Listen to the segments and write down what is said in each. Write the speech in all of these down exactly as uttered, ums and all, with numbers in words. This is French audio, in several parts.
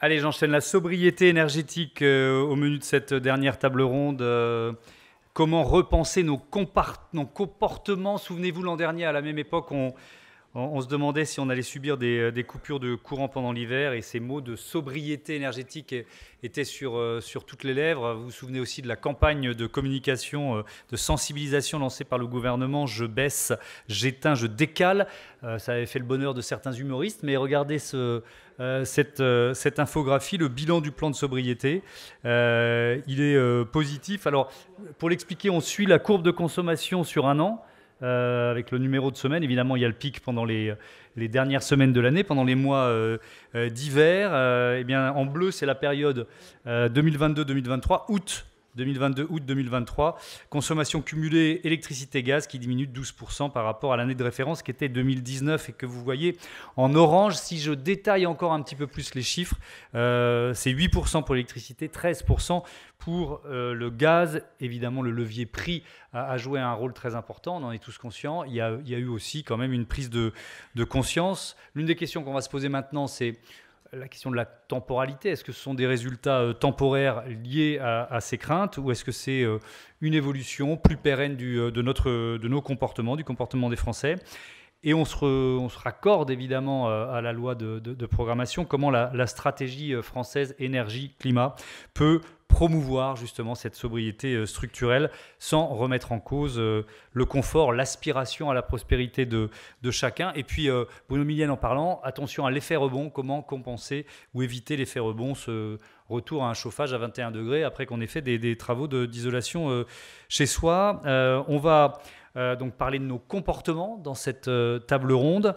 Allez, j'enchaîne la sobriété énergétique euh, au menu de cette dernière table ronde. Euh, comment repenser nos, nos comportements? Souvenez-vous, l'an dernier, à la même époque, on, on, on se demandait si on allait subir des, des coupures de courant pendant l'hiver, et ces mots de sobriété énergétique étaient sur, euh, sur toutes les lèvres. Vous vous souvenez aussi de la campagne de communication, euh, de sensibilisation lancée par le gouvernement. Je baisse, j'éteins, je décale. Euh, ça avait fait le bonheur de certains humoristes, mais regardez ce... Euh, cette, euh, cette infographie, le bilan du plan de sobriété. Euh, il est euh, positif. Alors, pour l'expliquer, on suit la courbe de consommation sur un an, euh, avec le numéro de semaine. Évidemment, il y a le pic pendant les, les dernières semaines de l'année, pendant les mois euh, euh, d'hiver. Euh, eh bien, en bleu, c'est la période euh, deux mille vingt-deux deux mille vingt-trois, août deux mille vingt-deux, août deux mille vingt-trois, consommation cumulée électricité-gaz qui diminue de douze pour cent par rapport à l'année de référence qui était deux mille dix-neuf et que vous voyez en orange. Si je détaille encore un petit peu plus les chiffres, euh, c'est huit pour cent pour l'électricité, treize pour cent pour euh, le gaz. Évidemment, le levier prix a, a joué un rôle très important, on en est tous conscients. Il y a, il y a eu aussi quand même une prise de, de conscience. L'une des questions qu'on va se poser maintenant, c'est la question de la temporalité. Est-ce que ce sont des résultats euh, temporaires liés à, à ces craintes, ou est-ce que c'est euh, une évolution plus pérenne du, euh, de, notre, de nos comportements, du comportement des Français? Et on se, re, on se raccorde évidemment euh, à la loi de, de, de programmation, comment la, la stratégie française énergie-climat peut promouvoir justement cette sobriété structurelle sans remettre en cause euh, le confort, l'aspiration à la prospérité de, de chacun. Et puis, euh, Bruno Millienne en parlant, attention à l'effet rebond, comment compenser ou éviter l'effet rebond, ce retour à un chauffage à vingt et un degrés après qu'on ait fait des, des travaux de, d'isolation euh, chez soi. Euh, on va euh, donc parler de nos comportements dans cette euh, table ronde.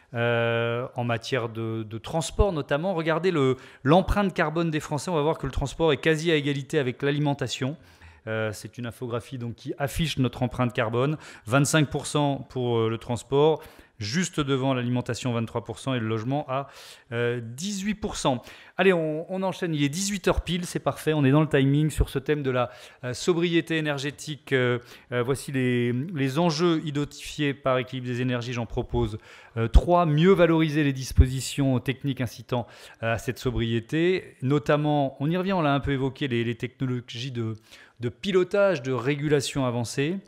Euh, en matière de, de transport notamment. Regardez le, l'empreinte carbone des Français. On va voir que le transport est quasi à égalité avec l'alimentation. Euh, c'est une infographie donc, qui affiche notre empreinte carbone. vingt-cinq pour cent pour euh, le transport, juste devant l'alimentation vingt-trois pour cent et le logement à euh, dix-huit pour cent. Allez, on, on enchaîne. Il est dix-huit heures pile, c'est parfait. On est dans le timing sur ce thème de la euh, sobriété énergétique. Euh, euh, voici les, les enjeux identifiés par Équilibre des énergies. J'en propose euh, trois. Mieux valoriser les dispositions techniques incitant euh, à cette sobriété. Notamment, on y revient, on l'a un peu évoqué, les, les technologies de, de pilotage, de régulation avancée.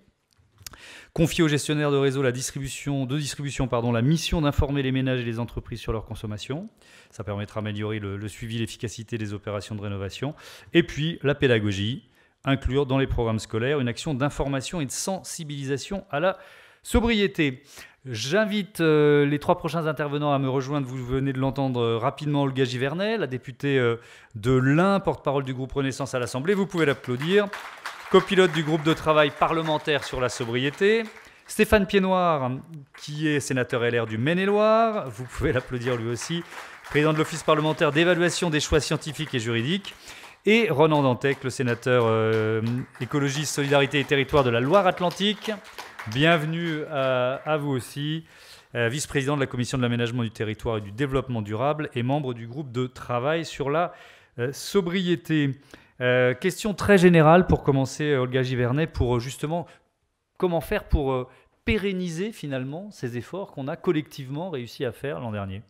Confier aux gestionnaires de réseau la distribution, de distribution pardon, la mission d'informer les ménages et les entreprises sur leur consommation. Ça permettra d'améliorer le, le suivi, l'efficacité des opérations de rénovation. Et puis la pédagogie, inclure dans les programmes scolaires une action d'information et de sensibilisation à la sobriété. J'invite euh, les trois prochains intervenants à me rejoindre. Vous venez de l'entendre euh, rapidement, Olga Givernet, la députée euh, de l'Ain, porte-parole du groupe Renaissance à l'Assemblée. Vous pouvez l'applaudir. Copilote du groupe de travail parlementaire sur la sobriété. Stéphane Piednoir, qui est sénateur L R du Maine-et-Loire. Vous pouvez l'applaudir lui aussi. Président de l'Office parlementaire d'évaluation des choix scientifiques et juridiques. Et Ronan Dantec, le sénateur euh, écologiste, solidarité et territoire de la Loire-Atlantique. Bienvenue à, à vous aussi. Euh, vice-président de la Commission de l'aménagement du territoire et du développement durable et membre du groupe de travail sur la euh, sobriété. Euh, question très générale pour commencer, Olga Givernet, pour justement comment faire pour euh, pérenniser finalement ces efforts qu'on a collectivement réussi à faire l'an dernier.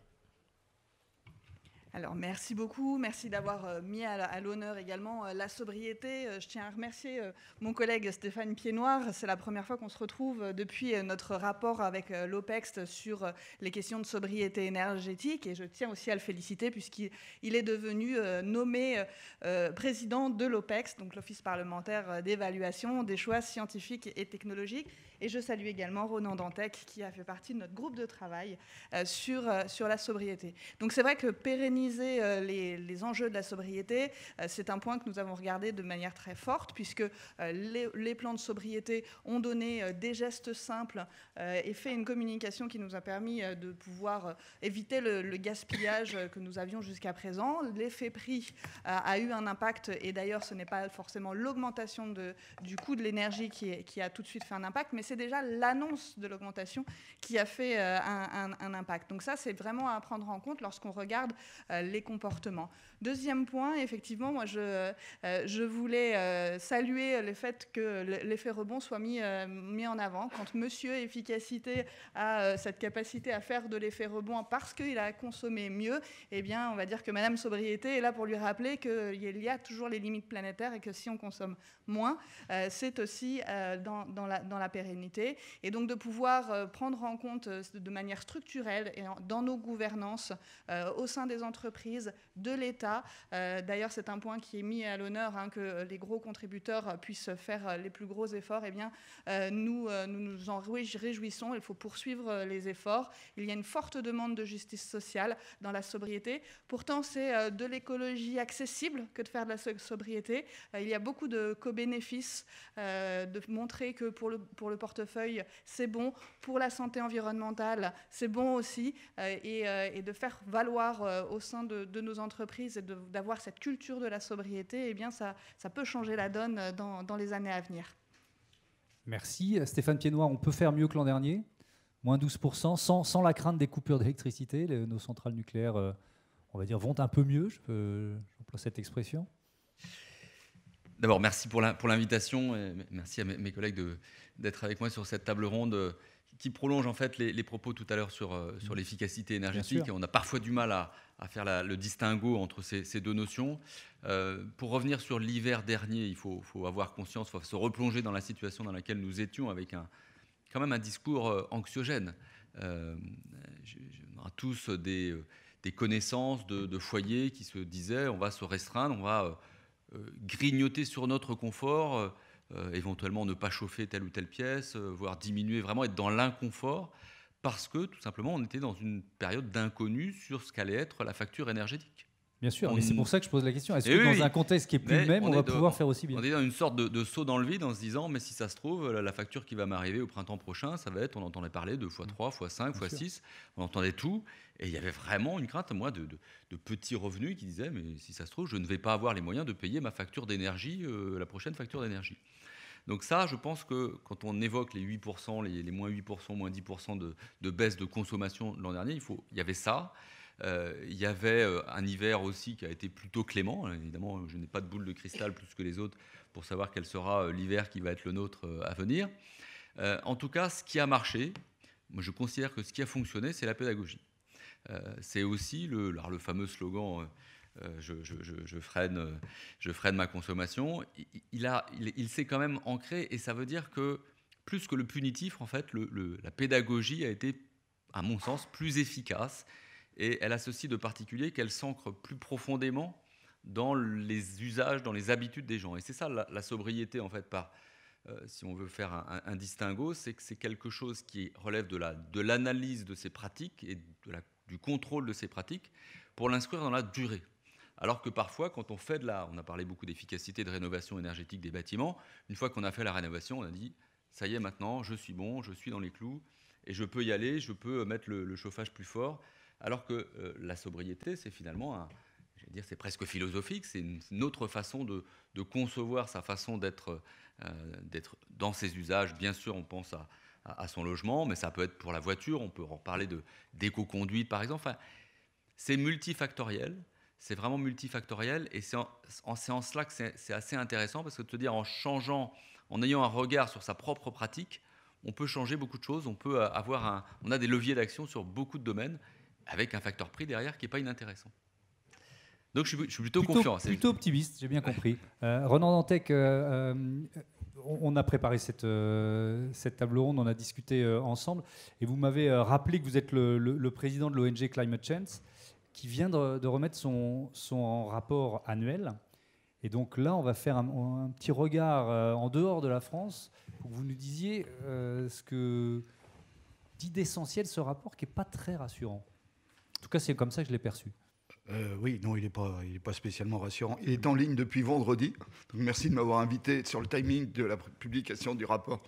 Alors, merci beaucoup. Merci d'avoir mis à l'honneur également la sobriété. Je tiens à remercier mon collègue Stéphane Piednoir. C'est la première fois qu'on se retrouve depuis notre rapport avec l'OPEX sur les questions de sobriété énergétique. Et je tiens aussi à le féliciter puisqu'il est devenu nommé président de l'OPEX, donc l'Office parlementaire d'évaluation des choix scientifiques et technologiques. Et je salue également Ronan Dantec qui a fait partie de notre groupe de travail sur, sur la sobriété. Donc c'est vrai que pérenniser Les, les enjeux de la sobriété, c'est un point que nous avons regardé de manière très forte puisque les, les plans de sobriété ont donné des gestes simples et fait une communication qui nous a permis de pouvoir éviter le, le gaspillage que nous avions jusqu'à présent. L'effet prix a, a eu un impact et d'ailleurs ce n'est pas forcément l'augmentation de, du coût de l'énergie qui, est, qui a tout de suite fait un impact, mais c'est déjà l'annonce de l'augmentation qui a fait un, un, un impact. Donc ça, c'est vraiment à prendre en compte lorsqu'on regarde euh, les comportements. Deuxième point, effectivement, moi je, euh, je voulais euh, saluer le fait que l'effet rebond soit mis, euh, mis en avant. Quand Monsieur Efficacité a euh, cette capacité à faire de l'effet rebond parce qu'il a consommé mieux, eh bien on va dire que Madame Sobriété est là pour lui rappeler qu'il y a toujours les limites planétaires et que si on consomme moins, euh, c'est aussi euh, dans, dans, la, dans la pérennité. Et donc de pouvoir euh, prendre en compte euh, de manière structurelle et en, dans nos gouvernances, euh, au sein des entreprises, de l'État. Euh, D'ailleurs, c'est un point qui est mis à l'honneur, hein, que les gros contributeurs puissent faire les plus gros efforts. Eh bien, euh, nous, euh, nous nous en réjouissons. Il faut poursuivre les efforts. Il y a une forte demande de justice sociale dans la sobriété. Pourtant, c'est euh, de l'écologie accessible que de faire de la sobriété. Euh, il y a beaucoup de co-bénéfices, euh, de montrer que pour le, pour le portefeuille, c'est bon. Pour la santé environnementale, c'est bon aussi. Euh, et, euh, et de faire valoir euh, au sein de, de nos entreprises et d'avoir cette culture de la sobriété, eh bien ça, ça peut changer la donne dans, dans les années à venir. Merci. Stéphane Piednoir, on peut faire mieux que l'an dernier, moins douze pour cent, sans, sans la crainte des coupures d'électricité. Nos centrales nucléaires, euh, on va dire, vont un peu mieux, je peux, j'emploie cette expression. D'abord, merci pour l'invitation, et merci à mes, mes collègues d'être avec moi sur cette table ronde qui prolonge en fait les, les propos tout à l'heure sur, euh, sur l'efficacité énergétique. Et on a parfois du mal à, à faire la, le distinguo entre ces, ces deux notions. Euh, pour revenir sur l'hiver dernier, il faut, faut avoir conscience, il faut se replonger dans la situation dans laquelle nous étions avec un, quand même un discours euh, anxiogène. Euh, on a tous des, des connaissances de, de foyers qui se disaient on va se restreindre, on va euh, grignoter sur notre confort, Euh, éventuellement ne pas chauffer telle ou telle pièce, euh, voire diminuer, vraiment être dans l'inconfort, parce que tout simplement on était dans une période d'inconnu sur ce qu'allait être la facture énergétique. Bien sûr, on... mais c'est pour ça que je pose la question. Est-ce et que oui, dans oui. un contexte qui est plus mais le même, on, on va de... pouvoir faire aussi bien? On est dans une sorte de, de saut dans le vide en se disant, mais si ça se trouve, la facture qui va m'arriver au printemps prochain, ça va être, on entendait parler de fois trois, fois cinq, fois six, on entendait tout, et il y avait vraiment une crainte, moi, de, de, de petits revenus qui disaient, mais si ça se trouve, je ne vais pas avoir les moyens de payer ma facture d'énergie, euh, la prochaine facture d'énergie. Donc ça, je pense que quand on évoque les huit pour cent, les, les moins huit pour cent, moins dix pour cent de, de baisse de consommation l'an dernier, il, faut, il y avait ça. Euh, il y avait un hiver aussi qui a été plutôt clément. Évidemment, je n'ai pas de boule de cristal plus que les autres pour savoir quel sera l'hiver qui va être le nôtre à venir. Euh, en tout cas, ce qui a marché, moi je considère que ce qui a fonctionné, c'est la pédagogie. Euh, c'est aussi le, alors le fameux slogan... Euh, Euh, je, je, je, je, freine, je freine ma consommation, il, il, a, il, il s'est quand même ancré, et ça veut dire que plus que le punitif, en fait, le, le, la pédagogie a été, à mon sens, plus efficace, et elle a ceci de particulier qu'elle s'ancre plus profondément dans les usages, dans les habitudes des gens. Et c'est ça la, la sobriété, en fait, par, euh, si on veut faire un, un, un distinguo, c'est que c'est quelque chose qui relève de, la, de l'analyse de ces pratiques et de la, du contrôle de ces pratiques pour l'inscrire dans la durée. Alors que parfois, quand on fait de la... On a parlé beaucoup d'efficacité, de rénovation énergétique des bâtiments. Une fois qu'on a fait la rénovation, on a dit, ça y est, maintenant, je suis bon, je suis dans les clous, et je peux y aller, je peux mettre le, le chauffage plus fort. Alors que euh, la sobriété, c'est finalement, un, je vais dire, c'est presque philosophique, c'est une, une autre façon de, de concevoir sa façon d'être, euh, d'être dans ses usages. Bien sûr, on pense à, à, à son logement, mais ça peut être pour la voiture, on peut en parler de, d'éco-conduite, par exemple. Enfin, c'est multifactoriel. C'est vraiment multifactoriel, et c'est en, en, c'est en cela que c'est, c'est assez intéressant, parce que de se dire en changeant, en ayant un regard sur sa propre pratique, on peut changer beaucoup de choses, on peut avoir un, on a des leviers d'action sur beaucoup de domaines, avec un facteur prix derrière qui n'est pas inintéressant. Donc je suis, je suis plutôt, plutôt confiant. Plutôt optimiste, j'ai bien compris. Euh, Ronan Dantec, euh, euh, on a préparé cette, euh, cette table ronde, on a discuté euh, ensemble, et vous m'avez euh, rappelé que vous êtes le, le, le président de l'O N G Climate Change, qui vient de, de remettre son, son rapport annuel. Et donc là, on va faire un, un petit regard euh, en dehors de la France pour que vous nous disiez euh, ce que dit d'essentiel ce rapport, qui n'est pas très rassurant. En tout cas, c'est comme ça que je l'ai perçu. Euh, oui, non, il n'est pas, il est pas spécialement rassurant. Il est en ligne depuis vendredi. Donc merci de m'avoir invité sur le timing de la publication du rapport.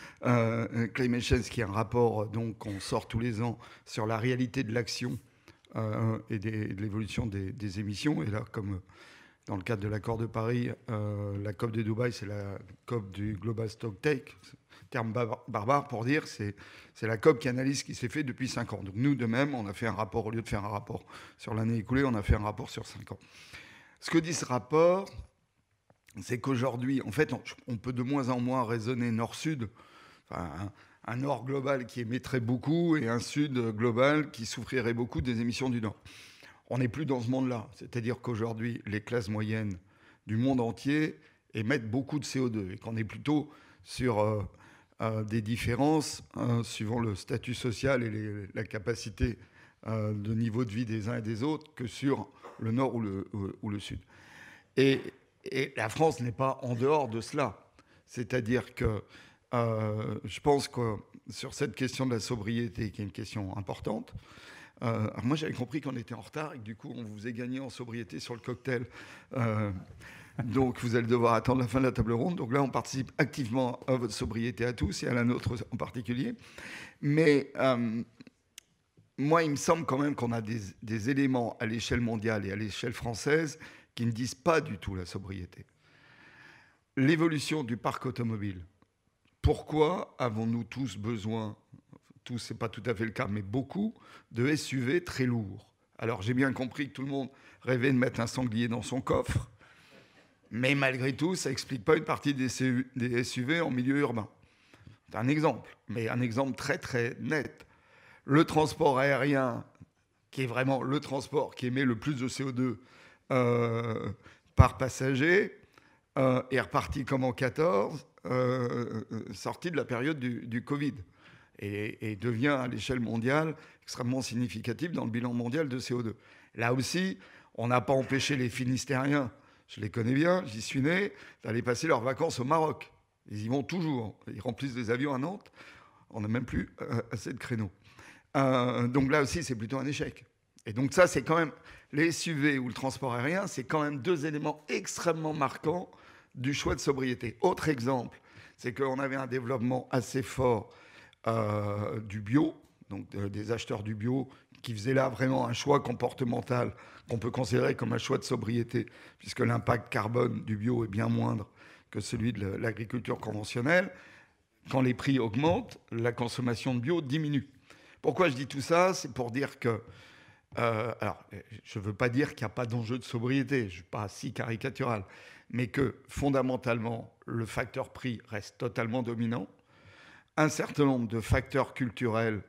Euh, Climate Change, qui est un rapport donc, qu'on sort tous les ans sur la réalité de l'action Euh, et, des, et de l'évolution des, des émissions. Et là, comme dans le cadre de l'accord de Paris, euh, la COP de Dubaï, c'est la COP du Global Stock Take, terme bar- barbare pour dire, c'est, c'est la COP qui analyse ce qui s'est fait depuis cinq ans. Donc nous, de même, on a fait un rapport, au lieu de faire un rapport sur l'année écoulée, on a fait un rapport sur cinq ans. Ce que dit ce rapport, c'est qu'aujourd'hui, en fait, on, on peut de moins en moins raisonner nord-sud, enfin, un, un nord global qui émettrait beaucoup et un sud global qui souffrirait beaucoup des émissions du nord. On n'est plus dans ce monde-là. C'est-à-dire qu'aujourd'hui, les classes moyennes du monde entier émettent beaucoup de C O deux et qu'on est plutôt sur euh, euh, des différences euh, suivant le statut social et les, la capacité euh, de niveau de vie des uns et des autres que sur le nord ou le, ou, ou le sud. Et, et la France n'est pas en dehors de cela. C'est-à-dire que euh, je pense que sur cette question de la sobriété, qui est une question importante, Euh, alors moi, j'avais compris qu'on était en retard et que du coup, on vous a gagné en sobriété sur le cocktail. Euh, donc, vous allez devoir attendre la fin de la table ronde. Donc là, on participe activement à votre sobriété à tous et à la nôtre en particulier. Mais euh, moi, il me semble quand même qu'on a des, des éléments à l'échelle mondiale et à l'échelle française qui ne disent pas du tout la sobriété. L'évolution du parc automobile. Pourquoi avons-nous tous besoin, tous, c'est pas tout à fait le cas, mais beaucoup, de S U V très lourds? Alors, j'ai bien compris que tout le monde rêvait de mettre un sanglier dans son coffre, mais malgré tout, ça n'explique pas une partie des, C U, des S U V en milieu urbain. C'est un exemple, mais un exemple très, très net. Le transport aérien, qui est vraiment le transport qui émet le plus de C O deux euh, par passager, euh, est reparti comme en quatorze, euh, sorti de la période du, du Covid. Et, et devient à l'échelle mondiale extrêmement significatif dans le bilan mondial de C O deux. Là aussi, on n'a pas empêché les Finistériens, je les connais bien, j'y suis né, d'aller passer leurs vacances au Maroc. Ils y vont toujours, ils remplissent des avions à Nantes, on n'a même plus euh, assez de créneaux. Euh, donc là aussi, c'est plutôt un échec. Et donc ça, c'est quand même, les S U V ou le transport aérien, c'est quand même deux éléments extrêmement marquants du choix de sobriété. Autre exemple, c'est qu'on avait un développement assez fort Euh, du bio, donc euh, des acheteurs du bio qui faisaient là vraiment un choix comportemental qu'on peut considérer comme un choix de sobriété, puisque l'impact carbone du bio est bien moindre que celui de l'agriculture conventionnelle. Quand les prix augmentent, la consommation de bio diminue. Pourquoi je dis tout ça? C'est pour dire que, euh, alors, je ne veux pas dire qu'il n'y a pas d'enjeu de sobriété, je ne suis pas si caricatural, mais que fondamentalement, le facteur prix reste totalement dominant. Un certain nombre de facteurs culturels,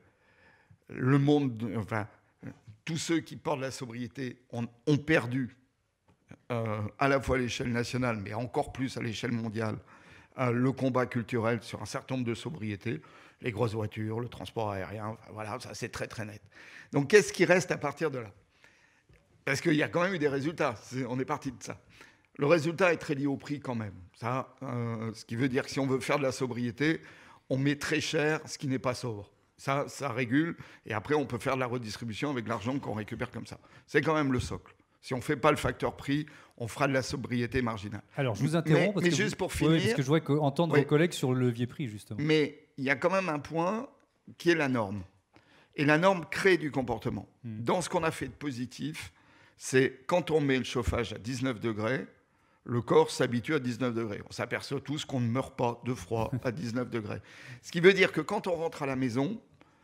le monde, enfin, tous ceux qui portent la sobriété ont, ont perdu, euh, à la fois à l'échelle nationale, mais encore plus à l'échelle mondiale, euh, le combat culturel sur un certain nombre de sobriétés, les grosses voitures, le transport aérien, enfin, voilà, ça c'est très très net. Donc qu'est-ce qui reste à partir de là? Parce qu'il y a quand même eu des résultats, c'est, on est parti de ça. Le résultat est très lié au prix quand même, ça, euh, ce qui veut dire que si on veut faire de la sobriété, on met très cher ce qui n'est pas sobre. Ça, ça régule. Et après, on peut faire de la redistribution avec l'argent qu'on récupère comme ça. C'est quand même le socle. Si on ne fait pas le facteur prix, on fera de la sobriété marginale. Alors, je vous interromps. Mais, parce mais que juste vous... pour finir... Oui, parce que je vois qu'entendre oui. vos collègues sur le levier prix, justement. Mais il y a quand même un point qui est la norme. Et la norme crée du comportement. Hmm. Dans ce qu'on a fait de positif, c'est quand on met le chauffage à dix-neuf degrés, le corps s'habitue à dix-neuf degrés. On s'aperçoit tous qu'on ne meurt pas de froid à dix-neuf degrés. Ce qui veut dire que quand on rentre à la maison,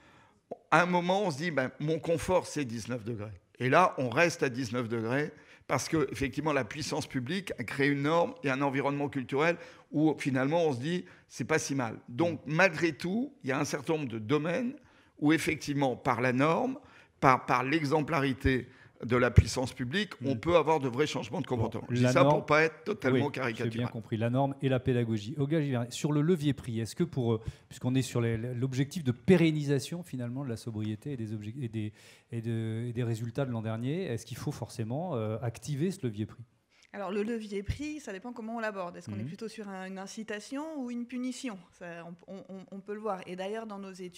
à un moment, on se dit ben, mon confort, c'est dix-neuf degrés. Et là, on reste à dix-neuf degrés parce que, effectivement, la puissance publique a créé une norme et un environnement culturel où, finalement, on se dit c'est pas si mal. Donc, malgré tout, il y a un certain nombre de domaines où, effectivement, par la norme, par, par l'exemplarité de la puissance publique, on peut avoir de vrais changements de comportement. Bon, je dis ça norme, pour ne pas être totalement oui, caricatural. J'ai bien compris, la norme et la pédagogie. Olga Giverny, sur le levier prix, est-ce que pour, puisqu'on est sur les, l'objectif de pérennisation finalement de la sobriété et des, objectifs, et des, et de, et des résultats de l'an dernier, est-ce qu'il faut forcément euh, activer ce levier prix? Alors le levier prix, ça dépend comment on l'aborde. Est-ce qu'on mmh. est plutôt sur un, une incitation ou une punition? Ça, on, on, on peut le voir. Et d'ailleurs, dans nos études,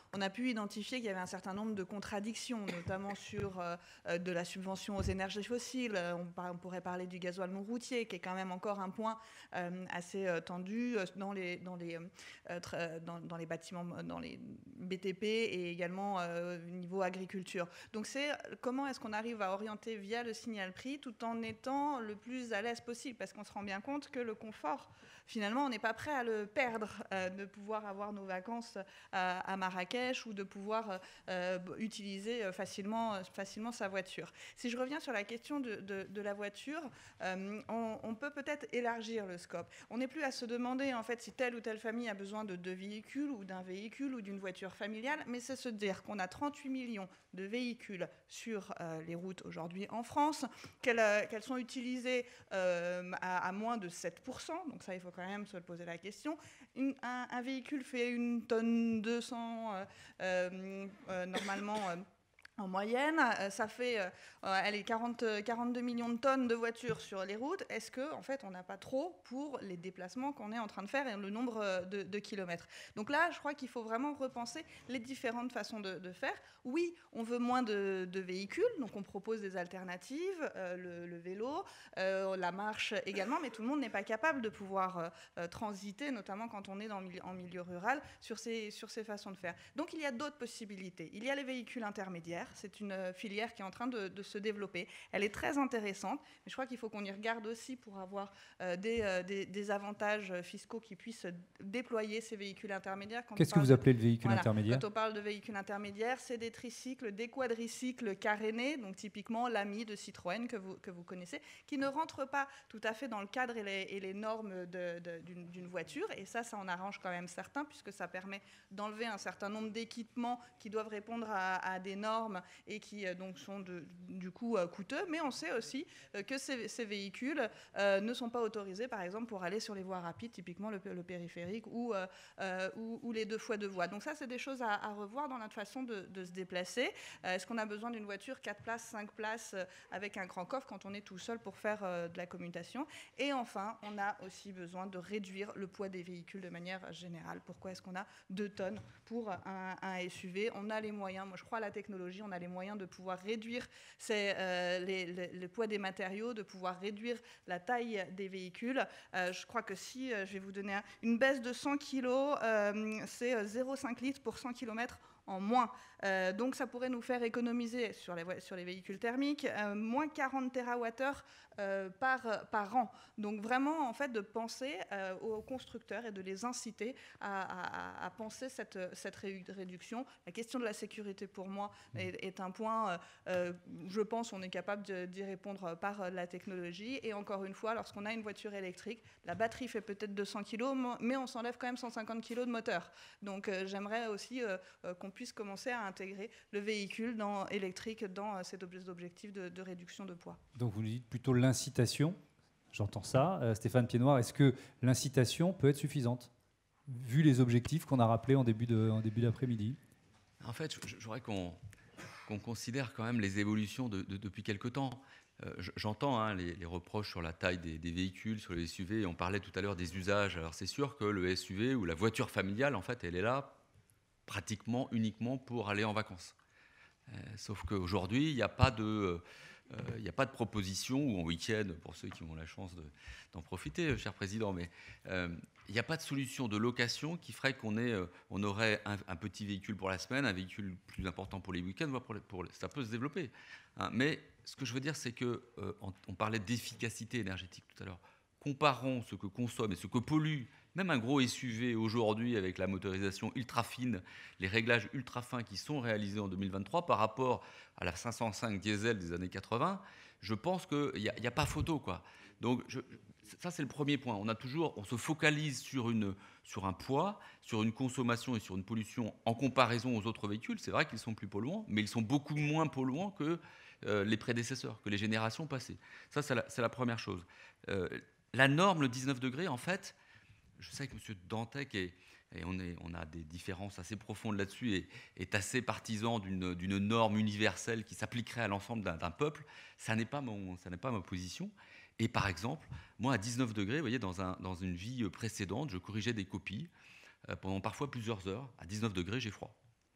on a pu identifier qu'il y avait un certain nombre de contradictions, notamment sur euh, de la subvention aux énergies fossiles. On, par, on pourrait parler du gasoil non routier, qui est quand même encore un point euh, assez euh, tendu dans les, dans, les, euh, dans, dans les bâtiments, dans les B T P et également euh, au niveau agriculture. Donc c'est comment est-ce qu'on arrive à orienter via le signal prix tout en étant le plus à l'aise possible, parce qu'on se rend bien compte que le confort, finalement, on n'est pas prêt à le perdre, euh, de pouvoir avoir nos vacances à, à Marrakech ou de pouvoir euh, utiliser facilement, facilement sa voiture. Si je reviens sur la question de, de, de la voiture, euh, on, on peut peut-être élargir le scope. On n'est plus à se demander en fait si telle ou telle famille a besoin de deux véhicules ou d'un véhicule ou d'une voiture familiale, mais c'est se dire qu'on a trente-huit millions de véhicules sur euh, les routes aujourd'hui en France, qu'elles, euh, qu'elles sont utilisées euh, à, à moins de sept pour cent, donc ça il faut quand même se poser la question. Une, un, un véhicule fait une tonne deux cents euh, euh, euh, normalement euh, en moyenne, ça fait euh, allez, quarante, quarante-deux millions de tonnes de voitures sur les routes. Est-ce qu'en en fait, on n'a pas trop pour les déplacements qu'on est en train de faire et le nombre de, de kilomètres? Donc là, je crois qu'il faut vraiment repenser les différentes façons de, de faire. Oui, on veut moins de, de véhicules, donc on propose des alternatives, euh, le, le vélo, euh, la marche également, mais tout le monde n'est pas capable de pouvoir euh, transiter, notamment quand on est dans, en milieu rural, sur ces, sur ces façons de faire. Donc il y a d'autres possibilités. Il y a les véhicules intermédiaires. C'est une filière qui est en train de, de se développer. Elle est très intéressante, mais je crois qu'il faut qu'on y regarde aussi pour avoir euh, des, euh, des, des avantages fiscaux qui puissent déployer ces véhicules intermédiaires. Qu'est-ce que vous appelez le véhicule voilà, intermédiaire? Quand on parle de véhicules intermédiaires, c'est des tricycles, des quadricycles carénés, donc typiquement l'Ami de Citroën que vous, que vous connaissez, qui ne rentrent pas tout à fait dans le cadre et les, et les normes de, de, d'une, d'une voiture. Et ça, ça en arrange quand même certains, puisque ça permet d'enlever un certain nombre d'équipements qui doivent répondre à, à des normes et qui euh, donc sont de, du coup euh, coûteux, mais on sait aussi euh, que ces, ces véhicules euh, ne sont pas autorisés, par exemple, pour aller sur les voies rapides, typiquement le, le périphérique ou, euh, euh, ou, ou les deux fois deux voies. Donc ça, c'est des choses à, à revoir dans notre façon de, de se déplacer. Euh, est-ce qu'on a besoin d'une voiture quatre places, cinq places, euh, avec un grand coffre quand on est tout seul pour faire euh, de la commutation? Et enfin, on a aussi besoin de réduire le poids des véhicules de manière générale. Pourquoi est-ce qu'on a deux tonnes pour un, un S U V? On a les moyens, moi je crois à la technologie, on a les moyens de pouvoir réduire ces, euh, les, les, le poids des matériaux, de pouvoir réduire la taille des véhicules. Euh, je crois que si, euh, je vais vous donner un, une baisse de cent kilos, euh, c'est zéro virgule cinq litres pour cent kilomètres en moins. Euh, donc ça pourrait nous faire économiser sur les, sur les véhicules thermiques euh, moins quarante térawattheures euh, par, par an. Donc vraiment en fait de penser euh, aux constructeurs et de les inciter à, à, à penser cette, cette réduction. La question de la sécurité pour moi est, est un point, euh, je pense on est capable de, d'y répondre par la technologie. Et encore une fois, lorsqu'on a une voiture électrique, la batterie fait peut-être deux cents kilos, mais on s'enlève quand même cent cinquante kilos de moteur. Donc euh, j'aimerais aussi euh, qu'on puisse commencer à intégrer le véhicule dans, électrique dans cet objectif de, de réduction de poids. Donc vous nous dites plutôt l'incitation, j'entends ça. Euh, Stéphane Piednoir, est-ce que l'incitation peut être suffisante, vu les objectifs qu'on a rappelés en début, de, en début d'après-midi? En fait, je, je voudrais qu'on, qu'on considère quand même les évolutions de, de, depuis quelque temps. Euh, j'entends hein, les, les reproches sur la taille des, des véhicules, sur les S U V, on parlait tout à l'heure des usages. Alors c'est sûr que le S U V ou la voiture familiale, en fait, elle est là pratiquement uniquement pour aller en vacances. Euh, sauf qu'aujourd'hui, il n'y a pas de... Il euh, n'y a pas de proposition, ou en week-end, pour ceux qui ont la chance de, d'en profiter, cher Président, mais il euh, n'y a pas de solution de location qui ferait qu'on ait, euh, on aurait un, un petit véhicule pour la semaine, un véhicule plus important pour les week-ends, voire pour les, pour les, ça peut se développer. Hein, mais ce que je veux dire, c'est qu'on euh, on parlait d'efficacité énergétique tout à l'heure. Comparons ce que consomme et ce que pollue, même un gros S U V aujourd'hui avec la motorisation ultra fine, les réglages ultra fins qui sont réalisés en deux mille vingt-trois par rapport à la cinq cent cinq diesel des années quatre-vingts, je pense qu'il n'y a, a pas photo, quoi. Donc je, ça c'est le premier point. On a toujours, on se focalise sur, une, sur un poids, sur une consommation et sur une pollution en comparaison aux autres véhicules. C'est vrai qu'ils sont plus polluants, mais ils sont beaucoup moins polluants que euh, les prédécesseurs, que les générations passées. Ça c'est la, c'est la première chose. Euh, la norme, le dix-neuf degrés, en fait, je sais que M. Dantec, est, et on, est, on a des différences assez profondes là-dessus, et est assez partisan d'une, d'une norme universelle qui s'appliquerait à l'ensemble d'un, d'un peuple. Ça n'est pas mon, ça n'est pas ma position. Et par exemple, moi, à dix-neuf degrés, vous voyez, dans, un, dans une vie précédente, je corrigeais des copies euh, pendant parfois plusieurs heures. À dix-neuf degrés, j'ai froid.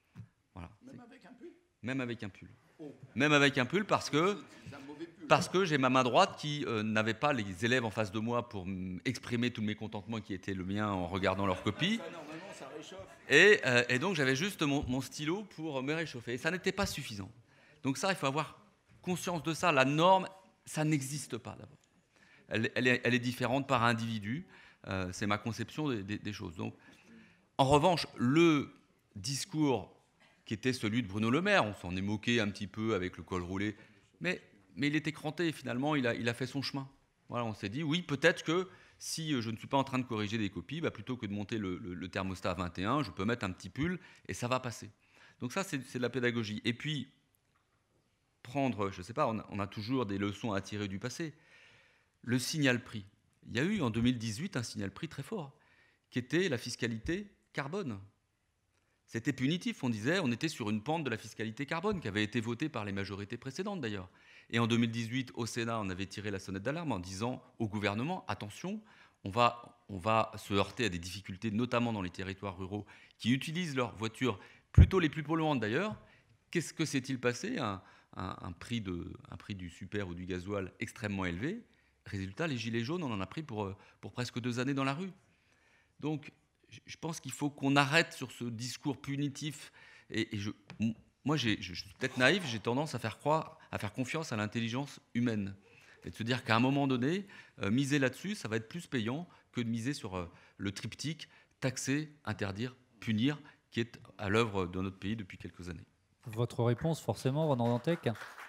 Voilà. Même avec un pull. Même avec un pull. Oh. Même avec un pull parce que, parce que j'ai ma main droite qui euh, n'avait pas les élèves en face de moi pour exprimer tout le mécontentement qui était le mien en regardant leur copie. Ça, normalement, ça réchauffe. Et, euh, et donc j'avais juste mon, mon stylo pour me réchauffer. Et ça n'était pas suffisant. Donc ça, il faut avoir conscience de ça. La norme, ça n'existe pas d'abord. Elle, elle, est, elle est différente par individu. Euh, c'est ma conception des, des, des choses. Donc, en revanche, le discours qui était celui de Bruno Le Maire, on s'en est moqué un petit peu avec le col roulé, mais, mais il était cranté finalement, il a, il a fait son chemin. Voilà, on s'est dit, oui, peut-être que si je ne suis pas en train de corriger des copies, bah, plutôt que de monter le, le, le thermostat à vingt et un, je peux mettre un petit pull et ça va passer. Donc ça, c'est de la pédagogie. Et puis, prendre, je ne sais pas, on a, on a toujours des leçons à tirer du passé. Le signal prix. Il y a eu en deux mille dix-huit un signal prix très fort, qui était la fiscalité carbone. C'était punitif, on disait, on était sur une pente de la fiscalité carbone qui avait été votée par les majorités précédentes d'ailleurs. Et en deux mille dix-huit, au Sénat, on avait tiré la sonnette d'alarme en disant au gouvernement, attention, on va, on va se heurter à des difficultés, notamment dans les territoires ruraux, qui utilisent leurs voitures, plutôt les plus polluantes d'ailleurs. Qu'est-ce que s'est-il passé ? un, un, un, prix de, un prix du super ou du gasoil extrêmement élevé. Résultat, les gilets jaunes, on en a pris pour, pour presque deux années dans la rue. Donc, je pense qu'il faut qu'on arrête sur ce discours punitif. Et, et je, moi, je, je suis peut-être naïf, j'ai tendance à faire croire, à faire confiance à l'intelligence humaine. Et de se dire qu'à un moment donné, euh, miser là-dessus, ça va être plus payant que de miser sur euh, le triptyque taxer, interdire, punir, qui est à l'œuvre dans notre pays depuis quelques années. Votre réponse, forcément, Ronan Dantec ?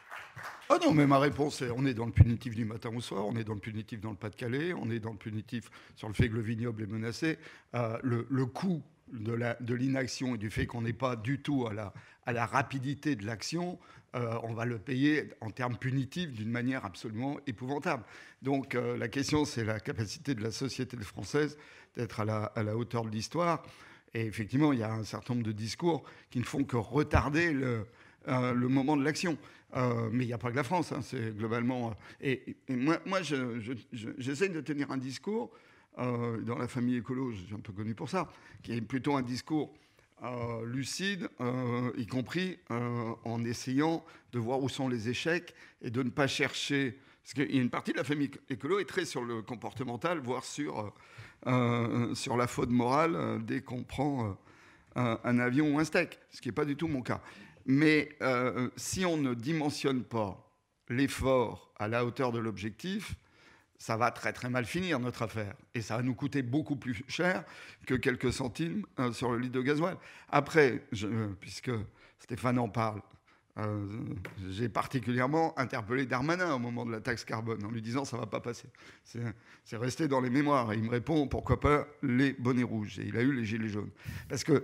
Ah non, mais ma réponse, c'est on est dans le punitif du matin au soir, on est dans le punitif dans le Pas-de-Calais, on est dans le punitif sur le fait que le vignoble est menacé. Euh, le, le coût de l'inaction et du fait qu'on n'est pas du tout à la, à la rapidité de l'action, euh, on va le payer en termes punitifs d'une manière absolument épouvantable. Donc euh, la question, c'est la capacité de la société française d'être à la, à la hauteur de l'histoire. Et effectivement, il y a un certain nombre de discours qui ne font que retarder le, euh, le moment de l'action. Euh, mais il n'y a pas que la France, hein, c'est globalement... Et, et moi, moi je, je, je, j'essaie de tenir un discours, euh, dans la famille écolo, je suis un peu connu pour ça, qui est plutôt un discours euh, lucide, euh, y compris euh, en essayant de voir où sont les échecs et de ne pas chercher... Parce qu'il y a une partie de la famille écolo est très sur le comportemental, voire sur, euh, sur la faute morale euh, dès qu'on prend euh, un, un avion ou un steak, ce qui n'est pas du tout mon cas. Mais euh, si on ne dimensionne pas l'effort à la hauteur de l'objectif, ça va très très mal finir notre affaire. Et ça va nous coûter beaucoup plus cher que quelques centimes euh, sur le litre de gasoil. Après, je, puisque Stéphane en parle, euh, j'ai particulièrement interpellé Darmanin au moment de la taxe carbone en lui disant ça ne va pas passer. C'est resté dans les mémoires. Et il me répond pourquoi pas les bonnets rouges. Et il a eu les gilets jaunes. Parce que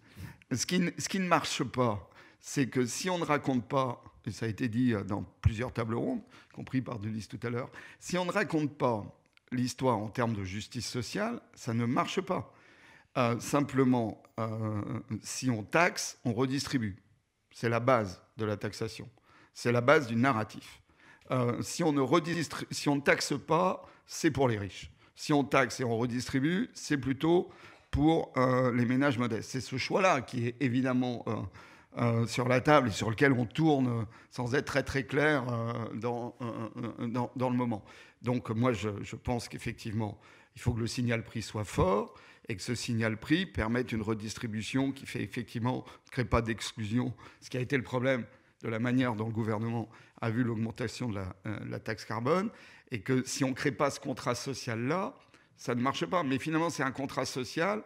ce qui, ce qui ne marche pas, c'est que si on ne raconte pas, et ça a été dit dans plusieurs tables rondes, compris par Denise tout à l'heure, si on ne raconte pas l'histoire en termes de justice sociale, ça ne marche pas. Euh, simplement, euh, si on taxe, on redistribue. C'est la base de la taxation. C'est la base du narratif. Euh, si on ne redistri- si on ne taxe pas, c'est pour les riches. Si on taxe et on redistribue, c'est plutôt pour euh, les ménages modestes. C'est ce choix-là qui est évidemment... Euh, Euh, sur la table et sur lequel on tourne euh, sans être très très clair euh, dans, euh, dans, dans le moment. Donc moi je, je pense qu'effectivement il faut que le signal prix soit fort et que ce signal prix permette une redistribution qui fait effectivement ne crée pas d'exclusion, ce qui a été le problème de la manière dont le gouvernement a vu l'augmentation de la, euh, la taxe carbone, et que si on ne crée pas ce contrat social-là, ça ne marche pas. Mais finalement c'est un contrat social.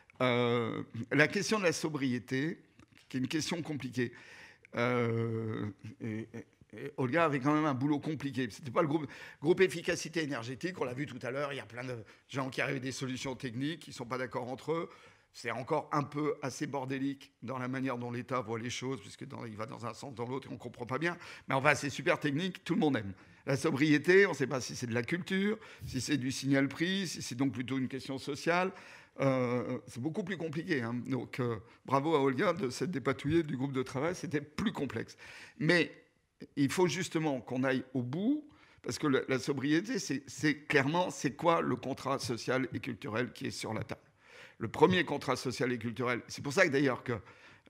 Euh, la question de la sobriété, qui est une question compliquée. Euh, et, et, et Olga avait quand même un boulot compliqué. Ce n'était pas le groupe, groupe efficacité énergétique, on l'a vu tout à l'heure, il y a plein de gens qui arrivent avec des solutions techniques, qui ne sont pas d'accord entre eux. C'est encore un peu assez bordélique dans la manière dont l'État voit les choses, puisque dans, il va dans un sens, dans l'autre, et on ne comprend pas bien. Mais enfin, c'est super technique, tout le monde aime. La sobriété, on ne sait pas si c'est de la culture, si c'est du signal prix, si c'est donc plutôt une question sociale. Euh, c'est beaucoup plus compliqué. Hein. Donc, euh, bravo à Olga de s'être dépatouillée du groupe de travail. C'était plus complexe. Mais il faut justement qu'on aille au bout, parce que la, la sobriété, c'est clairement, c'est quoi le contrat social et culturel qui est sur la table. Le premier contrat social et culturel, c'est pour ça que d'ailleurs que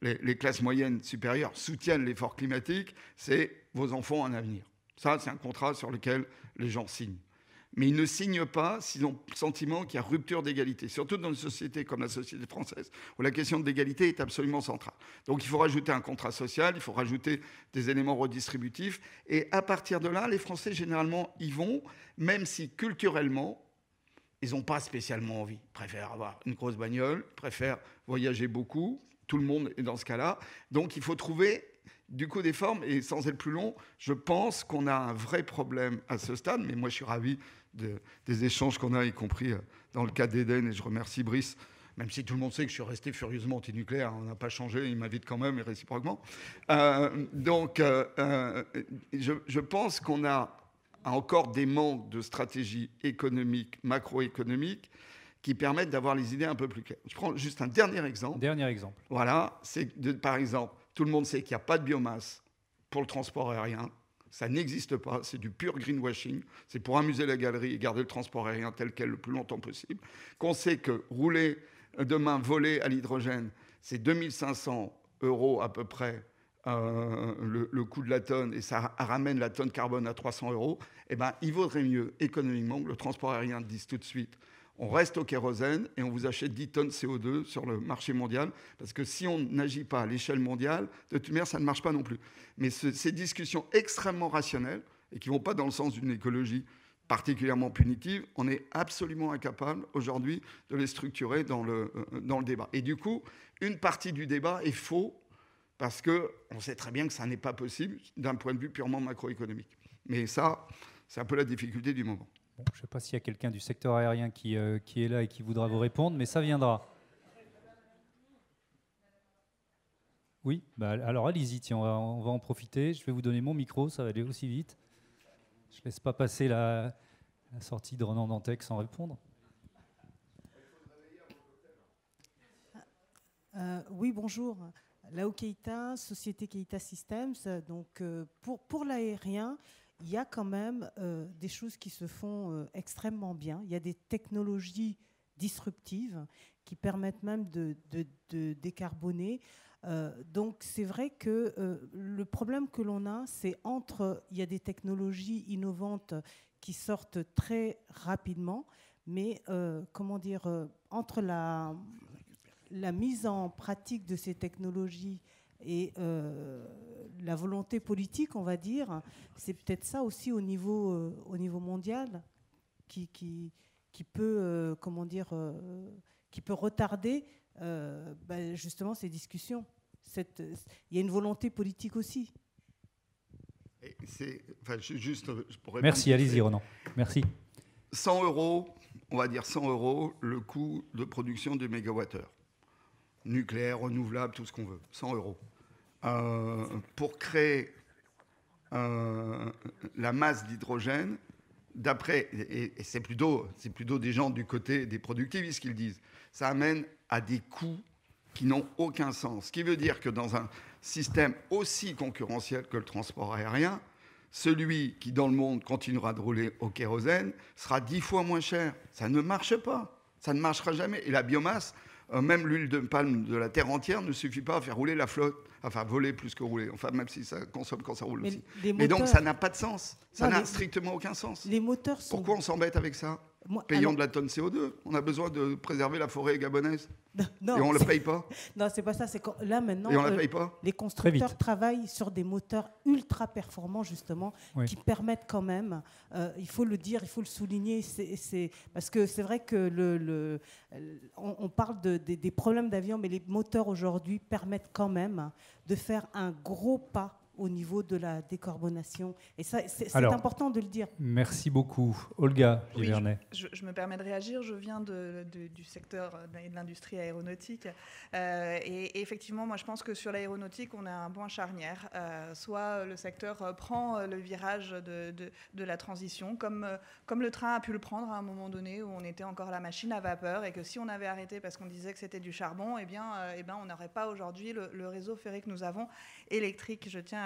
les, les classes moyennes supérieures soutiennent l'effort climatique, c'est vos enfants ont un avenir. Ça, c'est un contrat sur lequel les gens signent. Mais ils ne signent pas s'ils ont le sentiment qu'il y a rupture d'égalité, surtout dans une société comme la société française, où la question de l'égalité est absolument centrale. Donc il faut rajouter un contrat social, il faut rajouter des éléments redistributifs, et à partir de là, les Français, généralement, y vont, même si culturellement, ils n'ont pas spécialement envie. Ils préfèrent avoir une grosse bagnole, ils préfèrent voyager beaucoup, tout le monde est dans ce cas-là. Donc il faut trouver du coup des formes, et sans être plus long, je pense qu'on a un vrai problème à ce stade, mais moi je suis ravi de, des échanges qu'on a, y compris dans le cas d'Eden, et je remercie Brice, même si tout le monde sait que je suis resté furieusement anti-nucléaire, on n'a pas changé, il m'invite quand même, et réciproquement. Euh, donc euh, euh, je, je pense qu'on a encore des manques de stratégie économique, macroéconomique, qui permettent d'avoir les idées un peu plus claires. Je prends juste un dernier exemple. Dernier exemple. Voilà, c'est de, par exemple, tout le monde sait qu'il n'y a pas de biomasse pour le transport aérien. Ça n'existe pas, c'est du pur greenwashing. C'est pour amuser la galerie et garder le transport aérien tel quel le plus longtemps possible. Qu'on sait que rouler demain, voler à l'hydrogène, c'est deux mille cinq cents euros à peu près euh, le, le coût de la tonne, et ça ramène la tonne carbone à trois cents euros. Eh ben, il vaudrait mieux économiquement que le transport aérien dise tout de suite: on reste au kérosène et on vous achète dix tonnes C O deux sur le marché mondial, parce que si on n'agit pas à l'échelle mondiale, de toute manière, ça ne marche pas non plus. Mais ce, ces discussions extrêmement rationnelles, et qui ne vont pas dans le sens d'une écologie particulièrement punitive, on est absolument incapable aujourd'hui de les structurer dans le, dans le débat. Et du coup, une partie du débat est faux, parce qu'on sait très bien que ça n'est pas possible d'un point de vue purement macroéconomique. Mais ça, c'est un peu la difficulté du moment. Bon, je ne sais pas s'il y a quelqu'un du secteur aérien qui, euh, qui est là et qui voudra vous répondre, mais ça viendra. Oui, bah, alors allez-y, tiens, on va, on va en profiter. Je vais vous donner mon micro, ça va aller aussi vite. Je ne laisse pas passer la, la sortie de Ronan Dantec sans répondre. Euh, oui, bonjour. Lao Keita, Société Keita Systems. Donc, euh, pour, pour l'aérien, il y a quand même euh, des choses qui se font euh, extrêmement bien. Il y a des technologies disruptives qui permettent même de, de, de décarboner. Euh, donc c'est vrai que euh, le problème que l'on a, c'est entre, il y a des technologies innovantes qui sortent très rapidement, mais euh, comment dire, euh, entre la, la mise en pratique de ces technologies et euh, la volonté politique, on va dire, c'est peut-être ça aussi au niveau, euh, au niveau mondial qui, qui, qui peut, euh, comment dire, euh, qui peut retarder euh, ben justement ces discussions. Cette, il y a une volonté politique aussi. Et c'est, enfin, juste, je pourrais Merci, allez-y Ronan. Merci. cent euros, on va dire cent euros, le coût de production du mégawattheure. Nucléaire, renouvelable, tout ce qu'on veut. cent euros. Euh, pour créer euh, la masse d'hydrogène, d'après, et, et c'est plutôt, c'est plutôt des gens du côté des productivistes qui le disent, ça amène à des coûts qui n'ont aucun sens. Ce qui veut dire que dans un système aussi concurrentiel que le transport aérien, celui qui, dans le monde, continuera de rouler au kérosène sera dix fois moins cher. Ça ne marche pas. Ça ne marchera jamais. Et la biomasse, euh, même l'huile de palme de la terre entière, ne suffit pas à faire rouler la flotte. Enfin, voler plus que rouler. Enfin, même si ça consomme quand ça roule Mais aussi. les Mais moteurs- donc, ça n'a pas de sens. Ça Non, n'a les- strictement aucun sens. Les moteurs sont... Pourquoi on s'embête avec ça? Moi, Payant alors- de la tonne C O deux. On a besoin de préserver la forêt gabonaise. Non, Et on ne le c'est- paye pas. Non, c'est pas ça. C'est quand, là maintenant, Et on ne la euh, paye pas. les constructeurs vite. travaillent sur des moteurs ultra performants justement, Oui. qui permettent quand même. euh, il faut le dire, il faut le souligner. C'est, c'est- parce que c'est vrai que le, le- on, on parle de, des- des problèmes d'avion, mais les moteurs aujourd'hui permettent quand même de faire un gros pas au niveau de la décarbonation. Et ça, c'est, c'est Alors, important de le dire. Merci beaucoup. Olga Oui, Givernet. je, je me permets de réagir. Je viens de, de- du secteur et de l'industrie aéronautique. Euh, et, et effectivement, moi, je pense que sur l'aéronautique, on a un point charnière. Euh, soit le secteur euh, prend le virage de, de- de la transition, comme, euh, comme le train a pu le prendre à un moment donné où on était encore la machine à vapeur, et que si on avait arrêté parce qu'on disait que c'était du charbon, eh bien, euh, eh bien, on n'aurait pas aujourd'hui le, le réseau ferré que nous avons électrique. Je tiens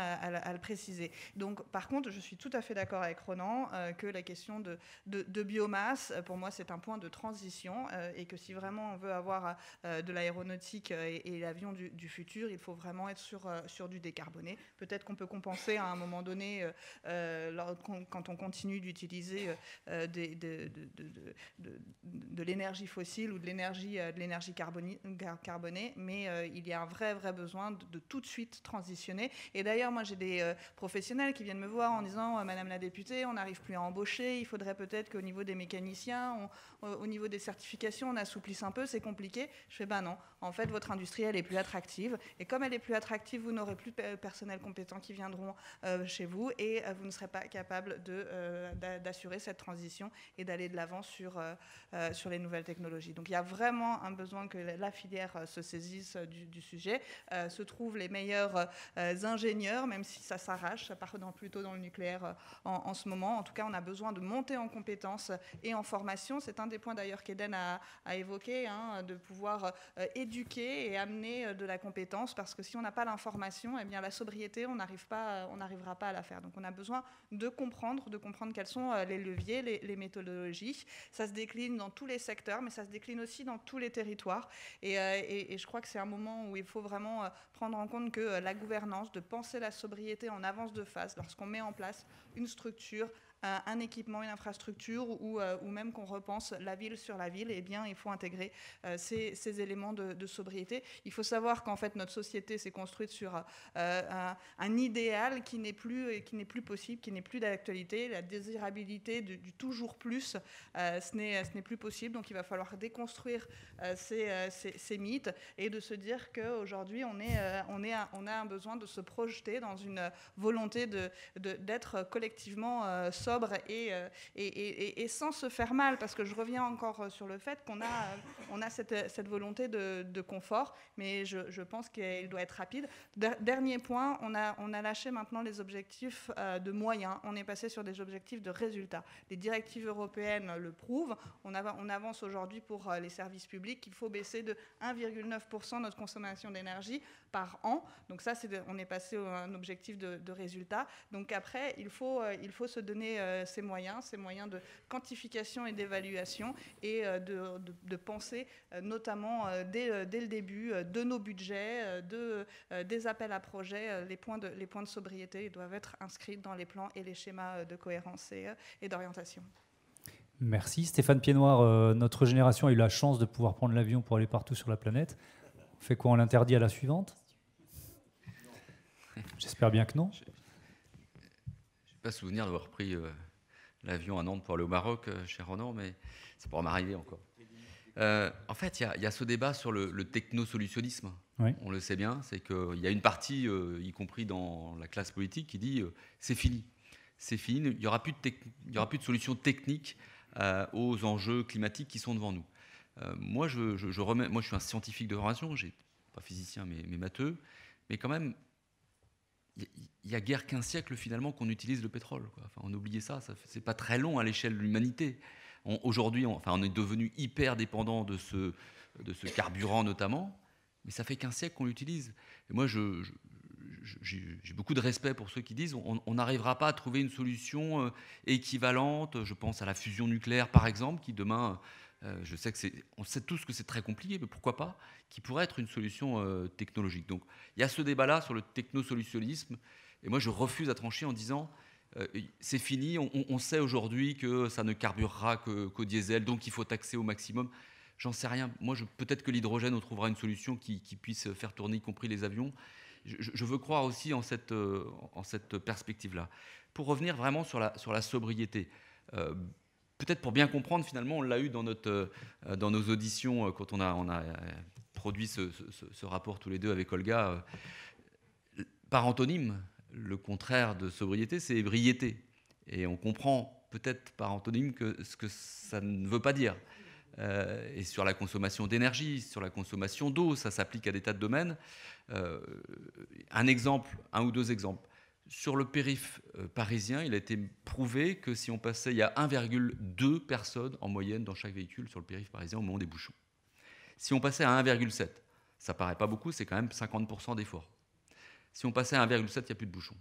à, à, à le préciser. Donc, par contre, je suis tout à fait d'accord avec Ronan euh, que la question de, de, de biomasse, pour moi, c'est un point de transition euh, et que si vraiment on veut avoir euh, de l'aéronautique et, et l'avion du, du futur, il faut vraiment être sur, euh, sur du décarboné. Peut-être qu'on peut compenser à un moment donné euh, euh, quand on continue d'utiliser euh, de, de, de, de, de, de l'énergie fossile ou de l'énergie de l'énergie carbonée, carbonée, mais euh, il y a un vrai, vrai besoin de, de tout de suite transitionner. Et d'ailleurs, moi, j'ai des euh, professionnels qui viennent me voir en disant euh, « Madame la députée, on n'arrive plus à embaucher, il faudrait peut-être qu'au niveau des mécaniciens, on, au niveau des certifications, on assouplisse un peu, c'est compliqué. » Je fais « Ben non, en fait, votre industrie, elle est plus attractive. Et comme elle est plus attractive, vous n'aurez plus de personnel compétent qui viendront euh, chez vous et euh, vous ne serez pas capable de, euh, d'assurer cette transition et d'aller de l'avant sur, euh, euh, sur les nouvelles technologies. » Donc, il y a vraiment un besoin que la filière euh, se saisisse euh, du, du sujet. Euh, se trouvent les meilleurs euh, ingénieurs, même si ça s'arrache, ça part dans, plutôt dans le nucléaire euh, en, en ce moment. En tout cas, on a besoin de monter en compétences et en formation. C'est un des points d'ailleurs qu'Eden a, a évoqué, hein, de pouvoir euh, éduquer et amener de la compétence, parce que si on n'a pas l'information, eh bien la sobriété, on n'arrive pas, on n'arrivera pas à la faire. Donc on a besoin de comprendre, de comprendre quels sont les leviers, les, les méthodologies. Ça se décline dans tous les secteurs, mais ça se décline aussi dans tous les territoires. Et, euh, et, et je crois que c'est un moment où il faut vraiment euh, prendre en compte que euh, la gouvernance, de penser la sobriété en avance de phase, lorsqu'on met en place une structure, un, un équipement, une infrastructure, ou, euh, ou même qu'on repense la ville sur la ville, eh bien, il faut intégrer euh, ces, ces éléments de, de sobriété. Il faut savoir qu'en fait, notre société s'est construite sur euh, un, un idéal qui n'est plus, qui n'est plus possible, qui n'est plus d'actualité. La désirabilité du, du toujours plus, euh, ce n'est, ce n'est plus possible. Donc, il va falloir déconstruire euh, ces, euh, ces, ces mythes et de se dire qu'aujourd'hui, on, est, euh, on, est un, on a un besoin de se projeter dans une volonté de, de, d'être collectivement euh, sobre et, euh, et, et, et sans se faire mal. Parce que je reviens encore sur le fait qu'on a, euh, on a cette, cette volonté de, de confort, mais je, je pense qu'il doit être rapide. Dernier point, on a, on a lâché maintenant les objectifs euh, de moyens. On est passé sur des objectifs de résultats. Les directives européennes le prouvent. On, av on avance aujourd'hui pour euh, les services publics. Il faut baisser de un virgule neuf pour cent notre consommation d'énergie par an. Donc ça, c'est de, on est passé à un objectif de, de résultat. Donc après, il faut, euh, il faut se donner euh, ces moyens, ces moyens de quantification et d'évaluation et euh, de, de, de penser euh, notamment euh, dès, euh, dès le début euh, de nos budgets, euh, de, euh, des appels à projets, euh, les, points de, les points de sobriété doivent être inscrits dans les plans et les schémas de cohérence et, euh, et d'orientation. Merci Stéphane Piednoir. Euh, notre génération a eu la chance de pouvoir prendre l'avion pour aller partout sur la planète. On fait quoi? On l'interdit à la suivante? J'espère bien que non. Je n'ai pas souvenir d'avoir pris euh, l'avion à Nantes pour aller au Maroc, euh, chez Ronan, mais ça pourra m'arriver encore. Euh, en fait, il y, y a ce débat sur le, le technosolutionnisme. Oui. On le sait bien, c'est qu'il y a une partie, euh, y compris dans la classe politique, qui dit euh, c'est fini. C'est fini, il n'y aura plus de, y aura plus de solutions techniques euh, aux enjeux climatiques qui sont devant nous. Euh, moi, je, je, je, remets, moi, je suis un scientifique de formation, je pas physicien, mais, mais matheux, mais quand même, il y, y a guère qu'un siècle finalement qu'on utilise le pétrole, quoi. Enfin, on oubliait ça, ça c'est pas très long à l'échelle de l'humanité. Aujourd'hui, on, enfin, on est devenu hyper dépendant de ce, de ce carburant notamment, mais ça fait qu'un siècle qu'on l'utilise. Et moi, je, je, j'ai beaucoup de respect pour ceux qui disent on n'arrivera pas à trouver une solution équivalente. Je pense à la fusion nucléaire, par exemple, qui demain, euh, je sais que c'est, on sait tous que c'est très compliqué, mais pourquoi pas, qui pourrait être une solution euh, technologique. Donc, il y a ce débat-là sur le technosolutionnisme, et moi, je refuse à trancher en disant euh, c'est fini, on, on sait aujourd'hui que ça ne carburera que, qu'au diesel, donc il faut taxer au maximum. J'en sais rien. Moi, je, peut-être que l'hydrogène, on trouvera une solution qui, qui puisse faire tourner, y compris les avions. Je, je veux croire aussi en cette, euh, en cette perspective-là. Pour revenir vraiment sur la, sur la sobriété, euh, peut-être pour bien comprendre, finalement, on l'a eu dans, notre, euh, dans nos auditions, euh, quand on a, on a euh, produit ce, ce, ce rapport tous les deux avec Olga. Euh, par antonyme, le contraire de sobriété, c'est ébriété. Et on comprend peut-être par antonyme que, ce que ça ne veut pas dire. Euh, et sur la consommation d'énergie, sur la consommation d'eau, ça s'applique à des tas de domaines. Euh, un exemple, un ou deux exemples. Sur le périph' euh, parisien, il a été prouvé que si on passait, il y a un virgule deux personnes en moyenne dans chaque véhicule sur le périph' parisien au moment des bouchons. Si on passait à un virgule sept, ça paraît pas beaucoup, c'est quand même cinquante pour cent d'effort. Si on passait à un virgule sept, il n'y a plus de bouchons.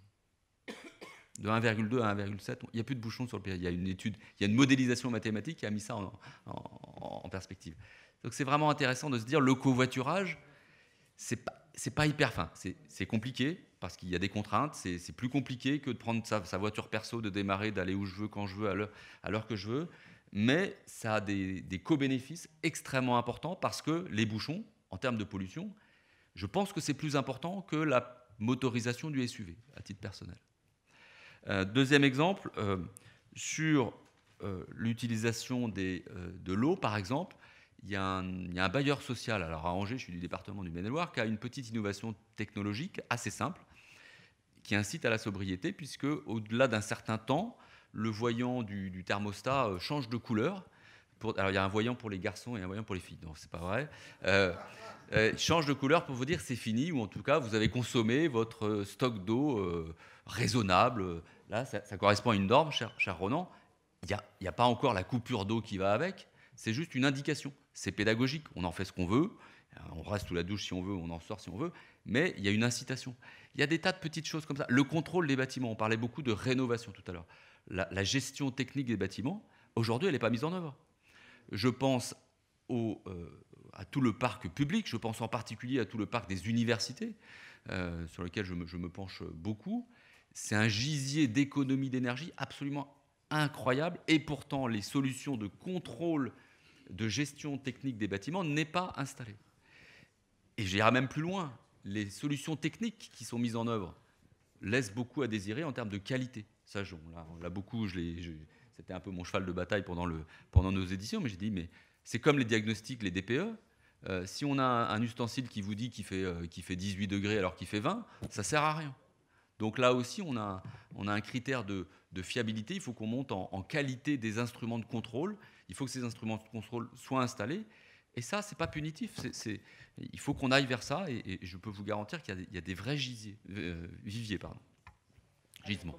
De un virgule deux à un virgule sept, il n'y a plus de bouchons sur le périphérique. Il y a une étude, il y a une modélisation mathématique qui a mis ça en, en, en perspective. Donc c'est vraiment intéressant de se dire le covoiturage, c'est pas, c'est pas hyper fin. C'est, c'est compliqué parce qu'il y a des contraintes. C'est, c'est plus compliqué que de prendre sa, sa voiture perso, de démarrer, d'aller où je veux, quand je veux, à l'heure, à l'heure que je veux. Mais ça a des, des co-bénéfices extrêmement importants parce que les bouchons, en termes de pollution, je pense que c'est plus important que la motorisation du S U V, à titre personnel. Euh, deuxième exemple, euh, sur euh, l'utilisation des, euh, de l'eau, par exemple, il y, a un, il y a un bailleur social, alors à Angers, je suis du département du Maine-et-Loire, qui a une petite innovation technologique assez simple, qui incite à la sobriété, puisque au-delà d'un certain temps, le voyant du, du thermostat euh, change de couleur. Pour, alors il y a un voyant pour les garçons et un voyant pour les filles, non, c'est pas vrai. Euh, euh, change de couleur pour vous dire c'est fini, ou en tout cas vous avez consommé votre stock d'eau euh, raisonnable. Là, ça, ça correspond à une norme, cher, cher Ronan. Il n'y a, a pas encore la coupure d'eau qui va avec, c'est juste une indication. C'est pédagogique, on en fait ce qu'on veut, on reste sous la douche si on veut, on en sort si on veut, mais il y a une incitation. Il y a des tas de petites choses comme ça. Le contrôle des bâtiments, on parlait beaucoup de rénovation tout à l'heure. La, la gestion technique des bâtiments, aujourd'hui, elle n'est pas mise en œuvre. Je pense au, euh, à tout le parc public, je pense en particulier à tout le parc des universités, euh, sur lequel je me, je me penche beaucoup. C'est un gisier d'économie d'énergie absolument incroyable, et pourtant les solutions de contrôle, de gestion technique des bâtiments n'est pas installée. Et j'irai même plus loin, les solutions techniques qui sont mises en œuvre laissent beaucoup à désirer en termes de qualité. Ça, on l'a, on l'a beaucoup, je l'ai, je, c'était un peu mon cheval de bataille pendant, le, pendant nos éditions, mais j'ai dit, mais c'est comme les diagnostics, les D P E. Euh, si on a un, un ustensile qui vous dit qu'il fait, euh, qu'il fait dix-huit degrés alors qu'il fait vingt, ça ne sert à rien. Donc là aussi, on a, on a un critère de, de fiabilité. Il faut qu'on monte en, en qualité des instruments de contrôle. Il faut que ces instruments de contrôle soient installés. Et ça, ce n'est pas punitif. C'est, c'est, il faut qu'on aille vers ça. Et, et je peux vous garantir qu'il y a des, il y a des vrais gisiers, euh, viviers. Pardon. Gisements.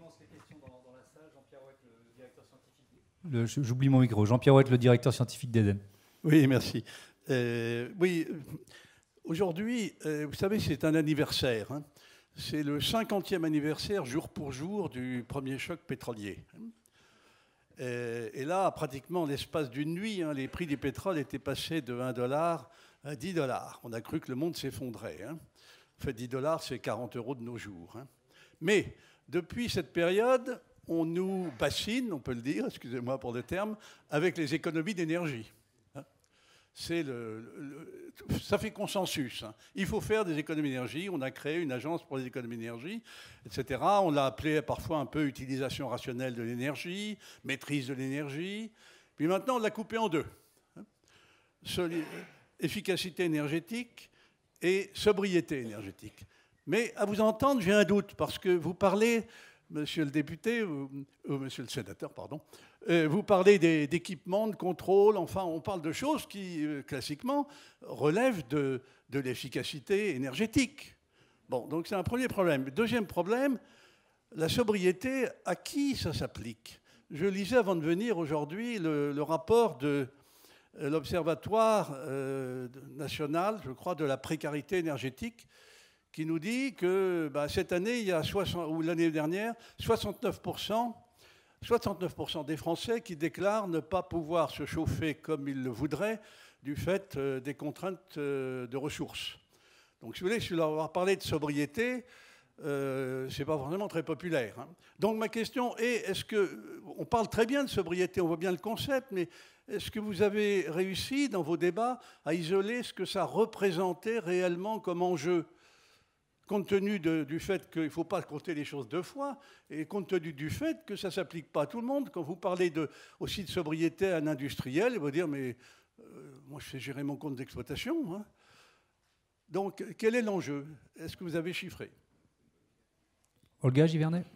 Le, j'oublie mon micro. Jean-Pierre Ouette, le directeur scientifique d'Eden. Oui, merci. Euh, oui, aujourd'hui, euh, vous savez, c'est un anniversaire. Hein. C'est le cinquantième anniversaire, jour pour jour, du premier choc pétrolier. Euh, et là, pratiquement en l'espace d'une nuit, hein, les prix du pétrole étaient passés de un dollar à dix dollars. On a cru que le monde s'effondrait. Hein. En fait, dix dollars, c'est quarante euros de nos jours. Hein. Mais depuis cette période, on nous bassine, on peut le dire, excusez-moi pour le terme, avec les économies d'énergie. C'est le, le, ça fait consensus. Hein. Il faut faire des économies d'énergie. On a créé une agence pour les économies d'énergie, et cetera. On l'a appelé parfois un peu utilisation rationnelle de l'énergie, maîtrise de l'énergie. Puis maintenant, on l'a coupé en deux. Soli- efficacité énergétique et sobriété énergétique. Mais à vous entendre, j'ai un doute, parce que vous parlez, monsieur le député, ou, ou monsieur le sénateur, pardon, euh, vous parlez des, d'équipements, de contrôle, enfin, on parle de choses qui, euh, classiquement, relèvent de, de l'efficacité énergétique. Bon, donc c'est un premier problème. Deuxième problème, la sobriété, à qui ça s'applique ? Je lisais avant de venir aujourd'hui le, le rapport de l'Observatoire euh, national, je crois, de la précarité énergétique, qui nous dit que bah, cette année, il y a soixante, ou l'année dernière, soixante-neuf pour cent, soixante-neuf pour cent des Français qui déclarent ne pas pouvoir se chauffer comme ils le voudraient du fait euh, des contraintes euh, de ressources. Donc, si vous voulez, si vous leur parlez de sobriété, euh, ce n'est pas vraiment très populaire. Hein. Donc, ma question est, est-ce que, on parle très bien de sobriété, on voit bien le concept, mais est-ce que vous avez réussi, dans vos débats, à isoler ce que ça représentait réellement comme enjeu ? Compte tenu de, du fait qu'il ne faut pas compter les choses deux fois, et compte tenu du fait que ça ne s'applique pas à tout le monde. Quand vous parlez de, aussi de sobriété à un industriel, il va dire, mais euh, moi je fais gérer mon compte d'exploitation. Hein. Donc, quel est l'enjeu ? Est-ce que vous avez chiffré ? Olga Givernet ?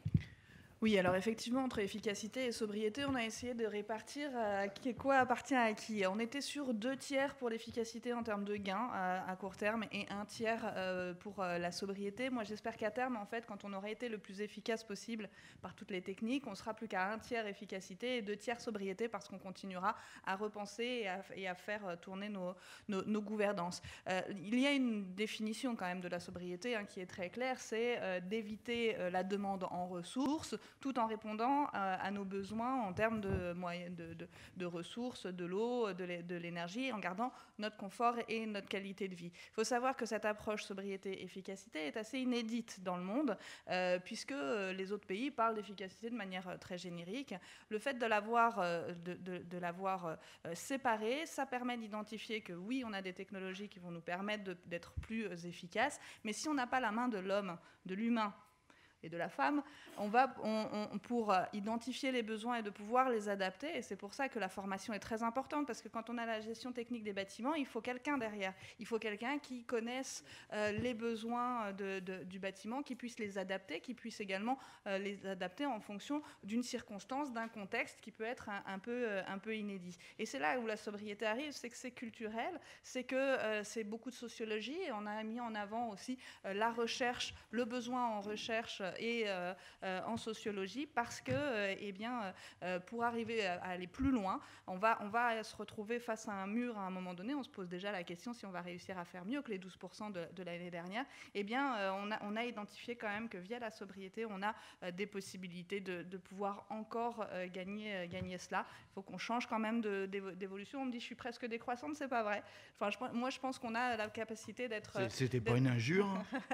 Oui, alors effectivement, entre efficacité et sobriété, on a essayé de répartir euh, qui, quoi appartient à qui. On était sur deux tiers pour l'efficacité en termes de gains à, à court terme et un tiers euh, pour euh, la sobriété. Moi, j'espère qu'à terme, en fait, quand on aura été le plus efficace possible par toutes les techniques, on sera plus qu'à un tiers efficacité et deux tiers sobriété parce qu'on continuera à repenser et à, et à faire tourner nos, nos, nos gouvernances. Euh, il y a une définition quand même de la sobriété hein, qui est très claire, c'est euh, d'éviter euh, la demande en ressources, tout en répondant à, à nos besoins en termes de, moyens, de, de, de ressources, de l'eau, de l'énergie, en gardant notre confort et notre qualité de vie. Il faut savoir que cette approche sobriété-efficacité est assez inédite dans le monde, euh, puisque les autres pays parlent d'efficacité de manière très générique. Le fait de l'avoir euh, de, de, de l'avoir euh, séparée, ça permet d'identifier que oui, on a des technologies qui vont nous permettre d'être plus efficaces, mais si on n'a pas la main de l'homme, de l'humain, et de la femme, on va, on, on, pour identifier les besoins et de pouvoir les adapter. Et c'est pour ça que la formation est très importante, parce que quand on a la gestion technique des bâtiments, il faut quelqu'un derrière. Il faut quelqu'un qui connaisse euh, les besoins de, de, du bâtiment, qui puisse les adapter, qui puisse également euh, les adapter en fonction d'une circonstance, d'un contexte qui peut être un, un, peu, un peu inédit. Et c'est là où la sobriété arrive, c'est que c'est culturel, c'est que euh, c'est beaucoup de sociologie, et on a mis en avant aussi euh, la recherche, le besoin en recherche et euh, euh, en sociologie, parce que euh, eh bien, euh, pour arriver à, à aller plus loin, on va, on va se retrouver face à un mur à un moment donné. On se pose déjà la question si on va réussir à faire mieux que les douze pour cent de, de l'année dernière. Eh bien, euh, on, a, on a identifié quand même que via la sobriété, on a euh, des possibilités de, de pouvoir encore euh, gagner, euh, gagner cela. Il faut qu'on change quand même d'évolution. On me dit je suis presque décroissante, c'est pas vrai. Enfin, je, moi, je pense qu'on a la capacité d'être... C'était pas une injure hein.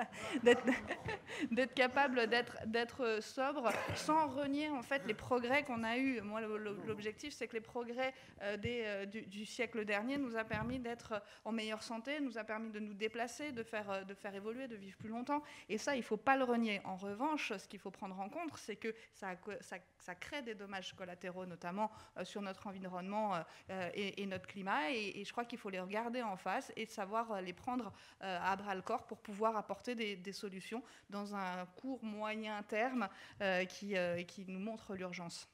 d'être capable d'être sobre sans renier en fait les progrès qu'on a eus. Moi, l'objectif, c'est que les progrès euh, des, euh, du, du siècle dernier nous a permis d'être en meilleure santé, nous a permis de nous déplacer, de faire, de faire évoluer, de vivre plus longtemps. Et ça, il ne faut pas le renier. En revanche, ce qu'il faut prendre en compte, c'est que ça, ça, ça crée des dommages collatéraux, notamment euh, sur notre environnement euh, et, et notre climat. Et, et je crois qu'il faut les regarder en face et savoir les prendre euh, à bras-le-corps pour pouvoir apporter des, des solutions dans un court, moyen terme euh, qui, euh, qui nous montre l'urgence.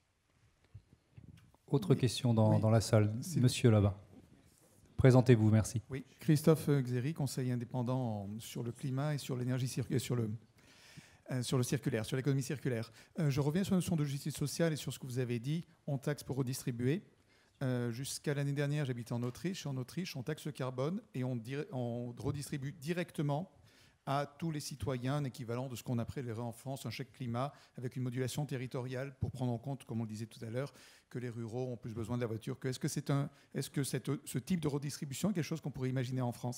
Autre oui. question dans, oui. dans la salle. Monsieur là-bas. Présentez-vous, merci. Oui, Christophe Xéry, conseiller indépendant sur le climat et sur l'énergie circulaire, sur le, euh, sur le circulaire, sur l'économie circulaire. Euh, je reviens sur la notion de justice sociale et sur ce que vous avez dit. On taxe pour redistribuer. Euh, jusqu'à l'année dernière, j'habitais en Autriche. En Autriche, on taxe le carbone et on, on redistribue directement à tous les citoyens, un équivalent de ce qu'on appellerait en France un chèque climat, avec une modulation territoriale pour prendre en compte, comme on le disait tout à l'heure, que les ruraux ont plus besoin de la voiture. Est-ce que, c'est un, est-ce que cette, ce type de redistribution est quelque chose qu'on pourrait imaginer en France ?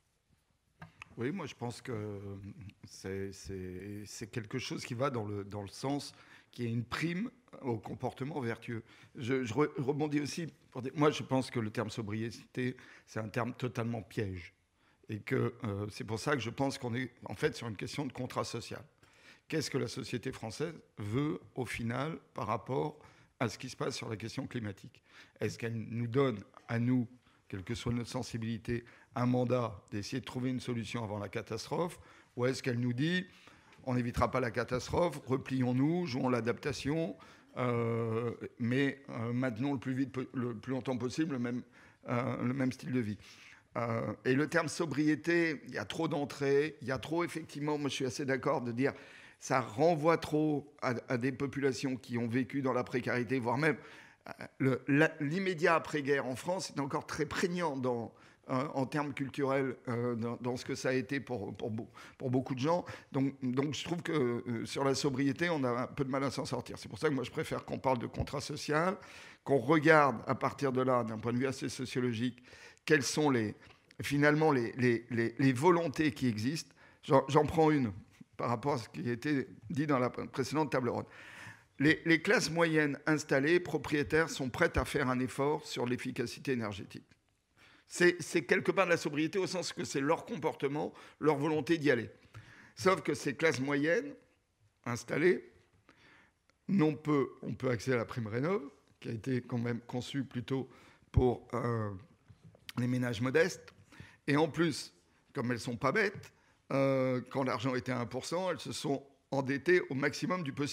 Oui, moi je pense que c'est, c'est, c'est quelque chose qui va dans le, dans le sens qu'il y ait une prime au comportement vertueux. Je, je rebondis aussi, pour dire, moi je pense que le terme sobriété, c'est un terme totalement piège. Et que euh, c'est pour ça que je pense qu'on est en fait sur une question de contrat social. Qu'est-ce que la société française veut au final par rapport à ce qui se passe sur la question climatique ? Est-ce qu'elle nous donne à nous, quelle que soit notre sensibilité, un mandat d'essayer de trouver une solution avant la catastrophe ? Ou est-ce qu'elle nous dit on n'évitera pas la catastrophe, replions-nous, jouons l'adaptation, euh, mais euh, maintenons le plus vite, le plus longtemps possible le même, euh, le même style de vie ? Euh, et le terme sobriété, il y a trop d'entrées, il y a trop, effectivement, moi je suis assez d'accord de dire, ça renvoie trop à, à des populations qui ont vécu dans la précarité, voire même le, la, l'immédiat après-guerre en France est encore très prégnant dans, euh, en termes culturels euh, dans, dans ce que ça a été pour, pour, pour beaucoup de gens. Donc, donc je trouve que euh, sur la sobriété, on a un peu de mal à s'en sortir. C'est pour ça que moi je préfère qu'on parle de contrat social, qu'on regarde à partir de là, d'un point de vue assez sociologique, quelles sont les, finalement les, les, les, les volontés qui existent. J'en, j'en prends une par rapport à ce qui a été dit dans la précédente table ronde. Les, les classes moyennes installées, propriétaires, sont prêtes à faire un effort sur l'efficacité énergétique. C'est, c'est quelque part de la sobriété au sens que c'est leur comportement, leur volonté d'y aller. Sauf que ces classes moyennes installées, non peu, on peut accéder à la prime rénov', qui a été quand même conçue plutôt pour... Euh, les ménages modestes, et en plus, comme elles ne sont pas bêtes, euh, quand l'argent était à un pour cent, elles se sont endettées au maximum du possible.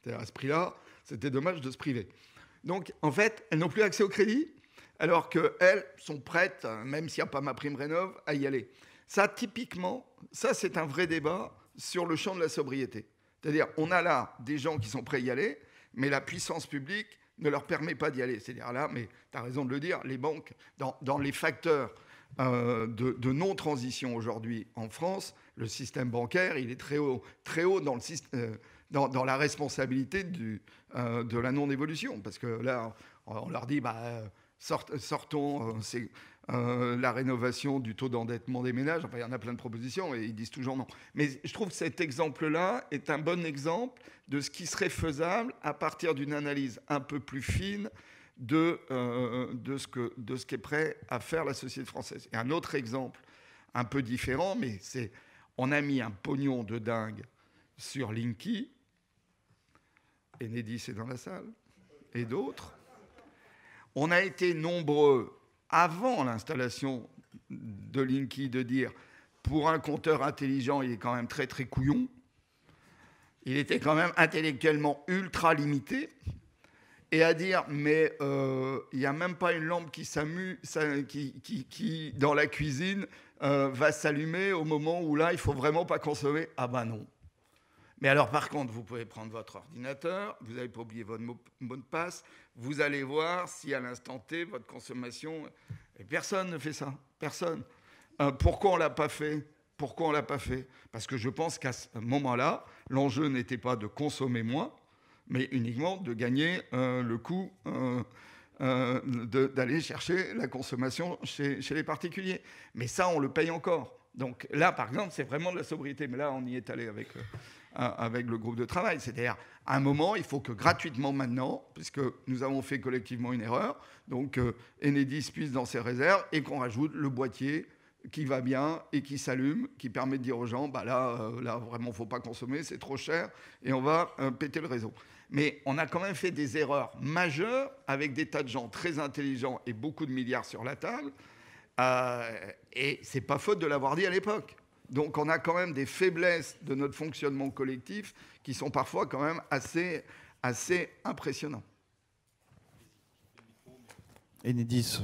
C'est-à-dire à ce prix-là, c'était dommage de se priver. Donc, en fait, elles n'ont plus accès au crédit, alors qu'elles sont prêtes, même s'il n'y a pas ma prime rénov', à y aller. Ça, typiquement, ça, c'est un vrai débat sur le champ de la sobriété. C'est-à-dire, on a là des gens qui sont prêts à y aller, mais la puissance publique ne leur permet pas d'y aller. C'est-à-dire là, mais tu as raison de le dire, les banques, dans, dans les facteurs euh, de, de non-transition aujourd'hui en France, le système bancaire, il est très haut, très haut dans, le, euh, dans, dans la responsabilité du, euh, de la non-évolution. Parce que là, on leur dit, bah, sort, sortons, euh, c'est... Euh, la rénovation du taux d'endettement des ménages. Enfin, il y en a plein de propositions et ils disent toujours non. Mais je trouve que cet exemple-là est un bon exemple de ce qui serait faisable à partir d'une analyse un peu plus fine de, euh, de, ce que, de ce qu'est prêt à faire la société française. Et un autre exemple un peu différent, mais c'est on a mis un pognon de dingue sur Linky, Enedis est dans la salle, et d'autres. On a été nombreux avant l'installation de Linky, de dire, pour un compteur intelligent, il est quand même très, très couillon. Il était quand même intellectuellement ultra limité. Et à dire, mais euh, il n'y a même pas une lampe qui s'amuse, qui, qui, qui, dans la cuisine, euh, va s'allumer au moment où là, il ne faut vraiment pas consommer. Ah ben non. Mais alors, par contre, vous pouvez prendre votre ordinateur, vous n'avez pas oublié votre mot, mot de passe, vous allez voir si à l'instant T, votre consommation... Et personne ne fait ça. Personne. Euh, pourquoi on ne l'a pas fait ? Pourquoi on ne l'a pas fait ? Parce que je pense qu'à ce moment-là, l'enjeu n'était pas de consommer moins, mais uniquement de gagner euh, le coût euh, euh, de, d'aller chercher la consommation chez, chez les particuliers. Mais ça, on le paye encore. Donc là, par exemple, c'est vraiment de la sobriété. Mais là, on y est allé avec... Euh, avec le groupe de travail. C'est-à-dire, à un moment, il faut que gratuitement maintenant, puisque nous avons fait collectivement une erreur, donc euh, Enedis puisse dans ses réserves et qu'on rajoute le boîtier qui va bien et qui s'allume, qui permet de dire aux gens, bah là, euh, là vraiment, il ne faut pas consommer, c'est trop cher et on va euh, péter le réseau. Mais on a quand même fait des erreurs majeures avec des tas de gens très intelligents et beaucoup de milliards sur la table. Euh, et ce n'est pas faute de l'avoir dit à l'époque. Donc on a quand même des faiblesses de notre fonctionnement collectif qui sont parfois quand même assez, assez impressionnants. Enedis.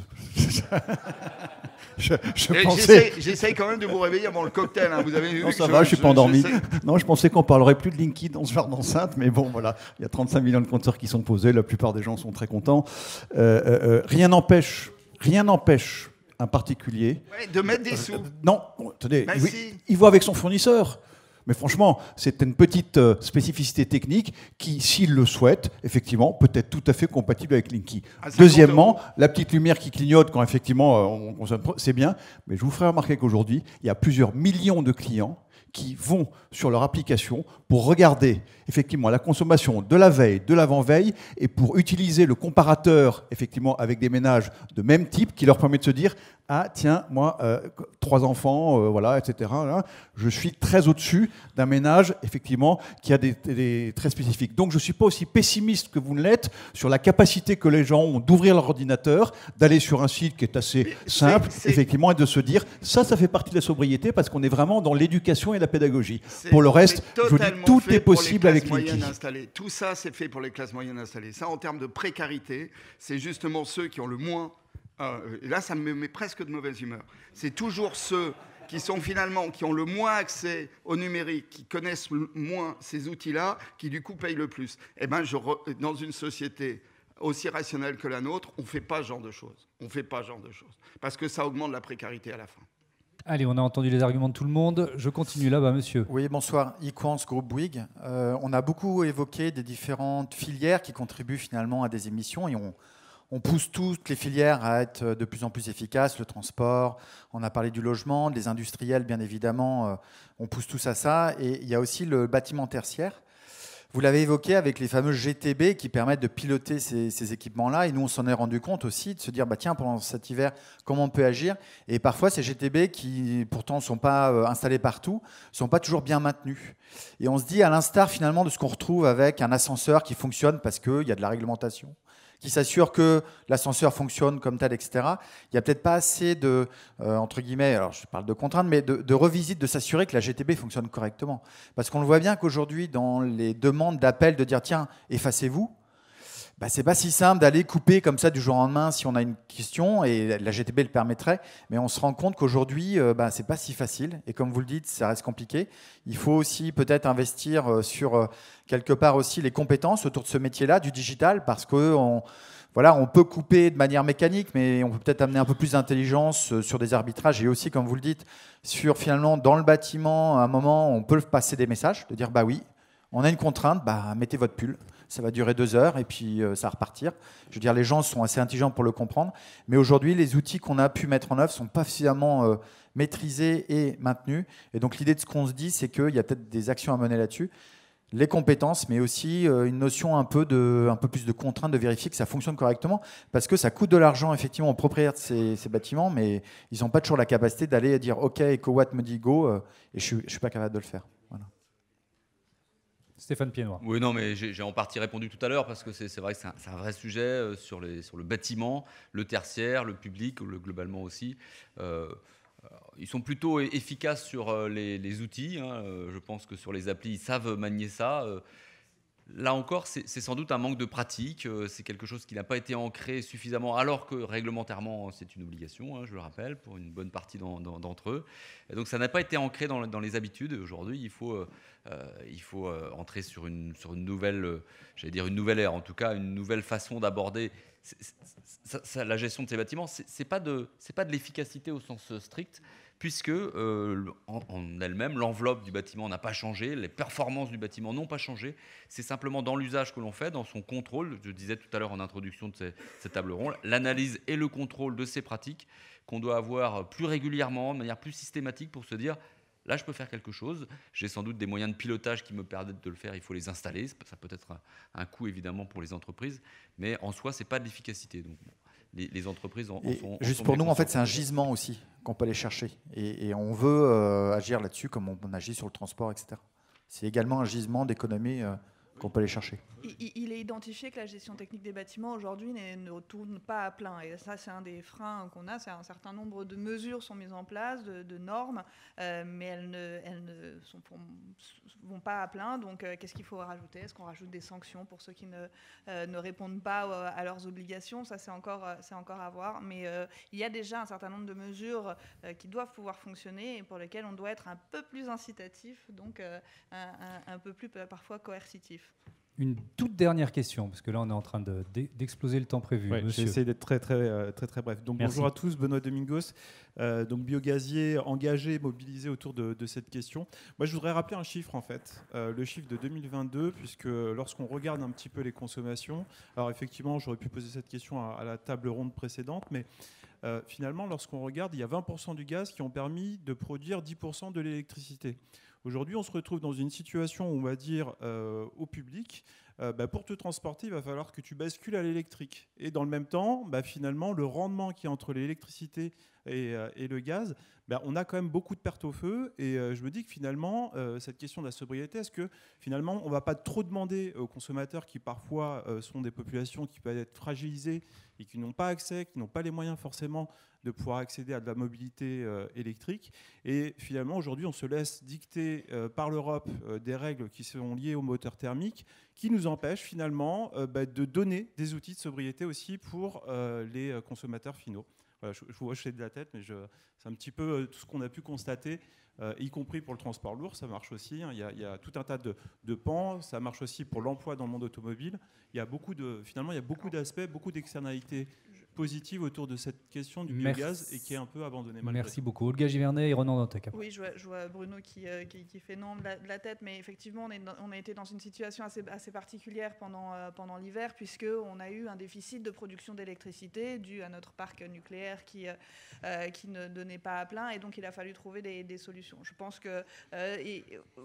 je, je pensais... J'essaye, j'essaye quand même de vous réveiller avant le cocktail. Hein. Vous avez vu non, ça je, va, je ne suis je, pas endormi. J'essaye... Non, je pensais qu'on parlerait plus de Linky dans ce genre d'enceinte, mais bon, voilà, il y a trente-cinq millions de compteurs qui sont posés, la plupart des gens sont très contents. Euh, euh, rien n'empêche, rien n'empêche un particulier... Ouais, de mettre des sous. Euh, non, attendez, bah il, si. il voit avec son fournisseur. Mais franchement, c'est une petite euh, spécificité technique qui, s'il le souhaite, effectivement, peut être tout à fait compatible avec Linky. Ah, Deuxièmement, la petite lumière qui clignote quand effectivement euh, on consomme, c'est bien. Mais je vous ferai remarquer qu'aujourd'hui, il y a plusieurs millions de clients qui vont sur leur application pour regarder effectivement la consommation de la veille, de l'avant-veille, et pour utiliser le comparateur effectivement avec des ménages de même type qui leur permet de se dire ah tiens moi euh, trois enfants euh, voilà et cetera là, je suis très au-dessus d'un ménage effectivement qui a des, des traits spécifiques. Donc je suis pas aussi pessimiste que vous ne l'êtes sur la capacité que les gens ont d'ouvrir leur ordinateur, d'aller sur un site qui est assez Mais simple c'est, c'est... effectivement et de se dire ça ça fait partie de la sobriété parce qu'on est vraiment dans l'éducation et la pédagogie. C'est, pour le reste, je vous dis tout est possible avec Linky. Tout ça, c'est fait pour les classes moyennes installées. Ça, en termes de précarité, c'est justement ceux qui ont le moins... Euh, là, ça me met presque de mauvaise humeur. C'est toujours ceux qui sont finalement, qui ont le moins accès au numérique, qui connaissent moins ces outils-là, qui du coup payent le plus. Eh ben, je re... dans une société aussi rationnelle que la nôtre, on ne fait pas ce genre de choses. On ne fait pas ce genre de choses. Parce que ça augmente la précarité à la fin. Allez, on a entendu les arguments de tout le monde. Je continue là-bas, monsieur. Oui, bonsoir. Equans, groupe Bouygues. Euh, on a beaucoup évoqué des différentes filières qui contribuent finalement à des émissions et on, on pousse toutes les filières à être de plus en plus efficaces. Le transport, on a parlé du logement, des industriels, bien évidemment. Euh, on pousse tous à ça. Et il y a aussi le bâtiment tertiaire. Vous l'avez évoqué avec les fameux G T B qui permettent de piloter ces, ces équipements-là. Et nous, on s'en est rendu compte aussi, de se dire, bah, tiens, pendant cet hiver, comment on peut agir ? Et parfois, ces G T B qui, pourtant, ne sont pas euh, installés partout, ne sont pas toujours bien maintenus. Et on se dit, à l'instar, finalement, de ce qu'on retrouve avec un ascenseur qui fonctionne parce qu'il y a de la réglementation, qui s'assure que l'ascenseur fonctionne comme tel, et cetera. Il n'y a peut-être pas assez de, euh, entre guillemets, alors je parle de contraintes, mais de, de revisite, de s'assurer que la G T B fonctionne correctement. Parce qu'on le voit bien qu'aujourd'hui, dans les demandes d'appel, de dire tiens, effacez-vous, bah, c'est pas si simple d'aller couper comme ça du jour au lendemain si on a une question, et la G T B le permettrait, mais on se rend compte qu'aujourd'hui, euh, bah, c'est pas si facile, et comme vous le dites, ça reste compliqué. Il faut aussi peut-être investir euh, sur euh, quelque part aussi les compétences autour de ce métier-là, du digital, parce que on, voilà, on peut couper de manière mécanique, mais on peut peut-être amener un peu plus d'intelligence euh, sur des arbitrages, et aussi, comme vous le dites, sur finalement, dans le bâtiment, à un moment, on peut passer des messages, de dire bah oui, on a une contrainte, bah, mettez votre pull. Ça va durer deux heures et puis euh, ça va repartir. Je veux dire, les gens sont assez intelligents pour le comprendre. Mais aujourd'hui, les outils qu'on a pu mettre en œuvre ne sont pas suffisamment euh, maîtrisés et maintenus. Et donc, l'idée de ce qu'on se dit, c'est qu'il y a peut-être des actions à mener là-dessus. Les compétences, mais aussi euh, une notion un peu, de, un peu plus de contrainte, de vérifier que ça fonctionne correctement. Parce que ça coûte de l'argent, effectivement, aux propriétaires de ces, ces bâtiments, mais ils n'ont pas toujours la capacité d'aller dire « OK, EcoWatt me dit go euh, » et je ne suis pas capable de le faire. Voilà. Stéphane Piednoir. Oui, non, mais j'ai en partie répondu tout à l'heure parce que c'est vrai que c'est un, un vrai sujet euh, sur, les, sur le bâtiment, le tertiaire, le public, le, globalement aussi. Euh, ils sont plutôt efficaces sur euh, les, les outils. Hein. Je pense que sur les applis, ils savent manier ça. Euh, Là encore, c'est sans doute un manque de pratique. C'est quelque chose qui n'a pas été ancré suffisamment, alors que réglementairement, c'est une obligation, hein, je le rappelle, pour une bonne partie d'entre eux. Et donc, ça n'a pas été ancré dans, dans les habitudes. Aujourd'hui, il faut, euh, il faut euh, entrer sur une, sur une nouvelle, euh, j'allais dire une nouvelle ère, en tout cas, une nouvelle façon d'aborder la gestion de ces bâtiments. C'est pas de, c'est pas de l'efficacité au sens strict, puisque euh, en, en elle-même, l'enveloppe du bâtiment n'a pas changé, les performances du bâtiment n'ont pas changé. C'est simplement dans l'usage que l'on fait, dans son contrôle, je disais tout à l'heure en introduction de ces, cette table ronde, l'analyse et le contrôle de ces pratiques qu'on doit avoir plus régulièrement, de manière plus systématique pour se dire, là je peux faire quelque chose, j'ai sans doute des moyens de pilotage qui me permettent de le faire, il faut les installer, ça peut être un, un coût évidemment pour les entreprises, mais en soi, ce n'est pas de l'efficacité. Donc, bon. Les, les entreprises en, en sont. Juste sont pour nous, conscientes. en fait, c'est un gisement aussi qu'on peut aller chercher. Et, et on veut euh, agir là-dessus comme on, on agit sur le transport, et cetera. C'est également un gisement d'économie euh, qu'on peut aller chercher. Il, il est identifié que la gestion technique des bâtiments aujourd'hui ne tourne pas à plein. Et ça, c'est un des freins qu'on a. C'est un certain nombre de mesures sont mises en place, de, de normes, euh, mais elles ne, elles ne sont pour, vont pas à plein. Donc, euh, qu'est-ce qu'il faut rajouter? Est-ce qu'on rajoute des sanctions pour ceux qui ne, euh, ne répondent pas euh, à leurs obligations? Ça, c'est encore, euh, c'est encore à voir. Mais euh, il y a déjà un certain nombre de mesures euh, qui doivent pouvoir fonctionner et pour lesquelles on doit être un peu plus incitatif, donc euh, un, un, un peu plus parfois coercitif. Une toute dernière question, parce que là, on est en train d'exploser de, le temps prévu. Ouais, je vais essayer d'être très, très, très, très bref. Donc, Merci. Bonjour à tous, Benoît Domingos, euh, donc biogazier engagé, mobilisé autour de, de cette question. Moi, je voudrais rappeler un chiffre, en fait, euh, le chiffre de deux mille vingt-deux, puisque lorsqu'on regarde un petit peu les consommations, alors effectivement, j'aurais pu poser cette question à, à la table ronde précédente, mais euh, finalement, lorsqu'on regarde, il y a vingt pour cent du gaz qui ont permis de produire dix pour cent de l'électricité. Aujourd'hui, on se retrouve dans une situation où on va dire euh, au public, euh, bah, pour te transporter, il va falloir que tu bascules à l'électrique. Et dans le même temps, bah, finalement, le rendement qui est entre l'électricité et, euh, et le gaz, bah, on a quand même beaucoup de pertes au feu. Et euh, je me dis que finalement, euh, cette question de la sobriété, est-ce que finalement, on ne va pas trop demander aux consommateurs qui parfois euh, sont des populations qui peuvent être fragilisées et qui n'ont pas accès, qui n'ont pas les moyens forcément de pouvoir accéder à de la mobilité euh, électrique. Et finalement, aujourd'hui, on se laisse dicter euh, par l'Europe euh, des règles qui sont liées au moteur thermique, qui nous empêchent finalement euh, bah, de donner des outils de sobriété aussi pour euh, les consommateurs finaux. Voilà, je, je vous vois hocher de la tête, mais c'est un petit peu euh, tout ce qu'on a pu constater, euh, y compris pour le transport lourd, ça marche aussi. Hein, il, y a, il y a tout un tas de, de pans, ça marche aussi pour l'emploi dans le monde automobile. Il y a beaucoup de, finalement, il y a beaucoup d'aspects, beaucoup d'externalités positive autour de cette question du Merci. biogaz et qui est un peu abandonnée. Merci beaucoup. Olga Givernet et Renan Dantec. Oui, je vois, je vois Bruno qui, euh, qui, qui fait non de la, de la tête, mais effectivement, on, est dans, on a été dans une situation assez, assez particulière pendant, euh, pendant l'hiver, puisqu'on a eu un déficit de production d'électricité dû à notre parc nucléaire qui, euh, qui ne donnait pas à plein, et donc il a fallu trouver des, des solutions. Je pense que... Euh, et, euh,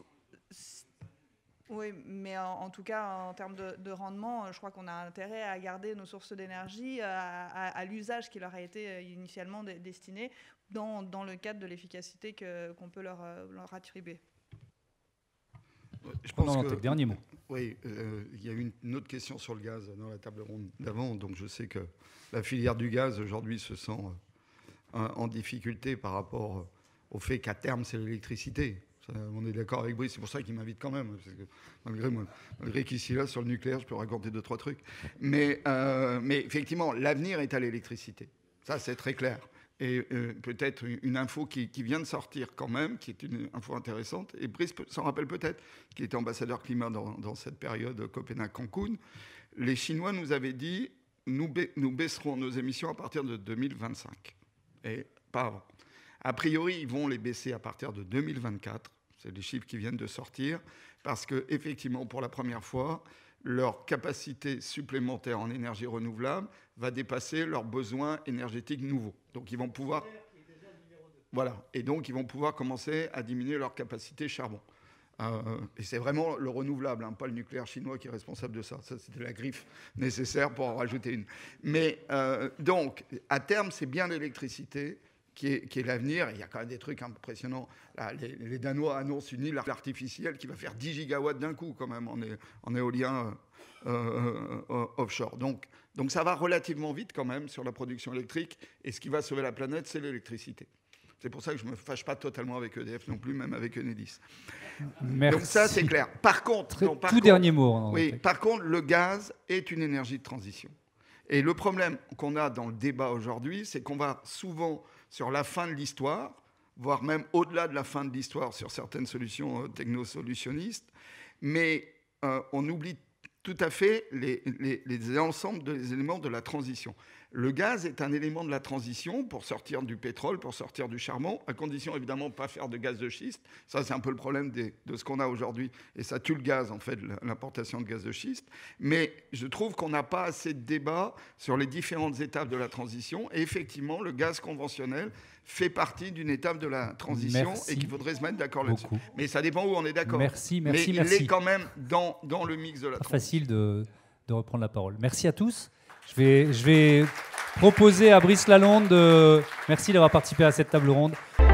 Oui, mais en, en tout cas, en termes de, de rendement, je crois qu'on a intérêt à garder nos sources d'énergie à, à, à l'usage qui leur a été initialement de, destiné dans, dans le cadre de l'efficacité qu'on peut leur, leur attribuer. Je pense Ronan que, Dantec, dernier mot. Oui, euh, il y a eu une autre question sur le gaz dans la table ronde d'avant, donc je sais que la filière du gaz aujourd'hui se sent euh, en difficulté par rapport au fait qu'à terme c'est l'électricité. Ça, on est d'accord avec Brice, c'est pour ça qu'il m'invite quand même, parce que malgré, moi, malgré qu'ici là sur le nucléaire je peux raconter deux trois trucs, mais, euh, mais effectivement l'avenir est à l'électricité, ça c'est très clair. Et euh, peut-être une info qui, qui vient de sortir quand même, qui est une info intéressante, et Brice s'en rappelle peut-être, qui était ambassadeur climat dans, dans cette période Copenhague-Cancun. Les Chinois nous avaient dit, nous, ba nous baisserons nos émissions à partir de deux mille vingt-cinq, et pas avant. A priori, ils vont les baisser à partir de deux mille vingt-quatre, c'est les chiffres qui viennent de sortir, parce qu'effectivement, pour la première fois, leur capacité supplémentaire en énergie renouvelable va dépasser leurs besoins énergétiques nouveaux. Donc ils vont pouvoir, voilà, et donc ils vont pouvoir commencer à diminuer leur capacité charbon. Euh, et c'est vraiment le renouvelable, hein, pas le nucléaire chinois qui est responsable de ça. Ça, c'était la griffe nécessaire pour en rajouter une. Mais euh, donc, à terme, c'est bien l'électricité qui est, qui est l'avenir. Il y a quand même des trucs impressionnants. Là, les, les Danois annoncent une île artificielle qui va faire dix gigawatts d'un coup, quand même, en, é, en éolien euh, euh, offshore. Donc, donc ça va relativement vite, quand même, sur la production électrique. Et ce qui va sauver la planète, c'est l'électricité. C'est pour ça que je ne me fâche pas totalement avec E D F non plus, même avec Enedis. Merci. Donc ça, c'est clair. Par contre... Très, non, par tout contre, dernier mot. Hein, oui, par contre, le gaz est une énergie de transition. Et le problème qu'on a dans le débat aujourd'hui, c'est qu'on va souvent, sur la fin de l'histoire, voire même au-delà de la fin de l'histoire sur certaines solutions euh, technosolutionnistes, mais euh, on oublie tout à fait les, les, les ensembles des éléments de la transition. Le gaz est un élément de la transition pour sortir du pétrole, pour sortir du charbon, à condition évidemment de ne pas faire de gaz de schiste. Ça, c'est un peu le problème des, de ce qu'on a aujourd'hui. Et ça tue le gaz, en fait, l'importation de gaz de schiste. Mais je trouve qu'on n'a pas assez de débat sur les différentes étapes de la transition. Et effectivement, le gaz conventionnel fait partie d'une étape de la transition merci et qu'il faudrait se mettre d'accord là-dessus. beaucoup. Mais ça dépend où on est d'accord. Merci, merci, Mais merci. il est quand même dans, dans le mix de la Pas transition. facile de, de reprendre la parole. Merci à tous. Je vais, je vais proposer à Brice Lalonde de... Merci d'avoir participé à cette table ronde.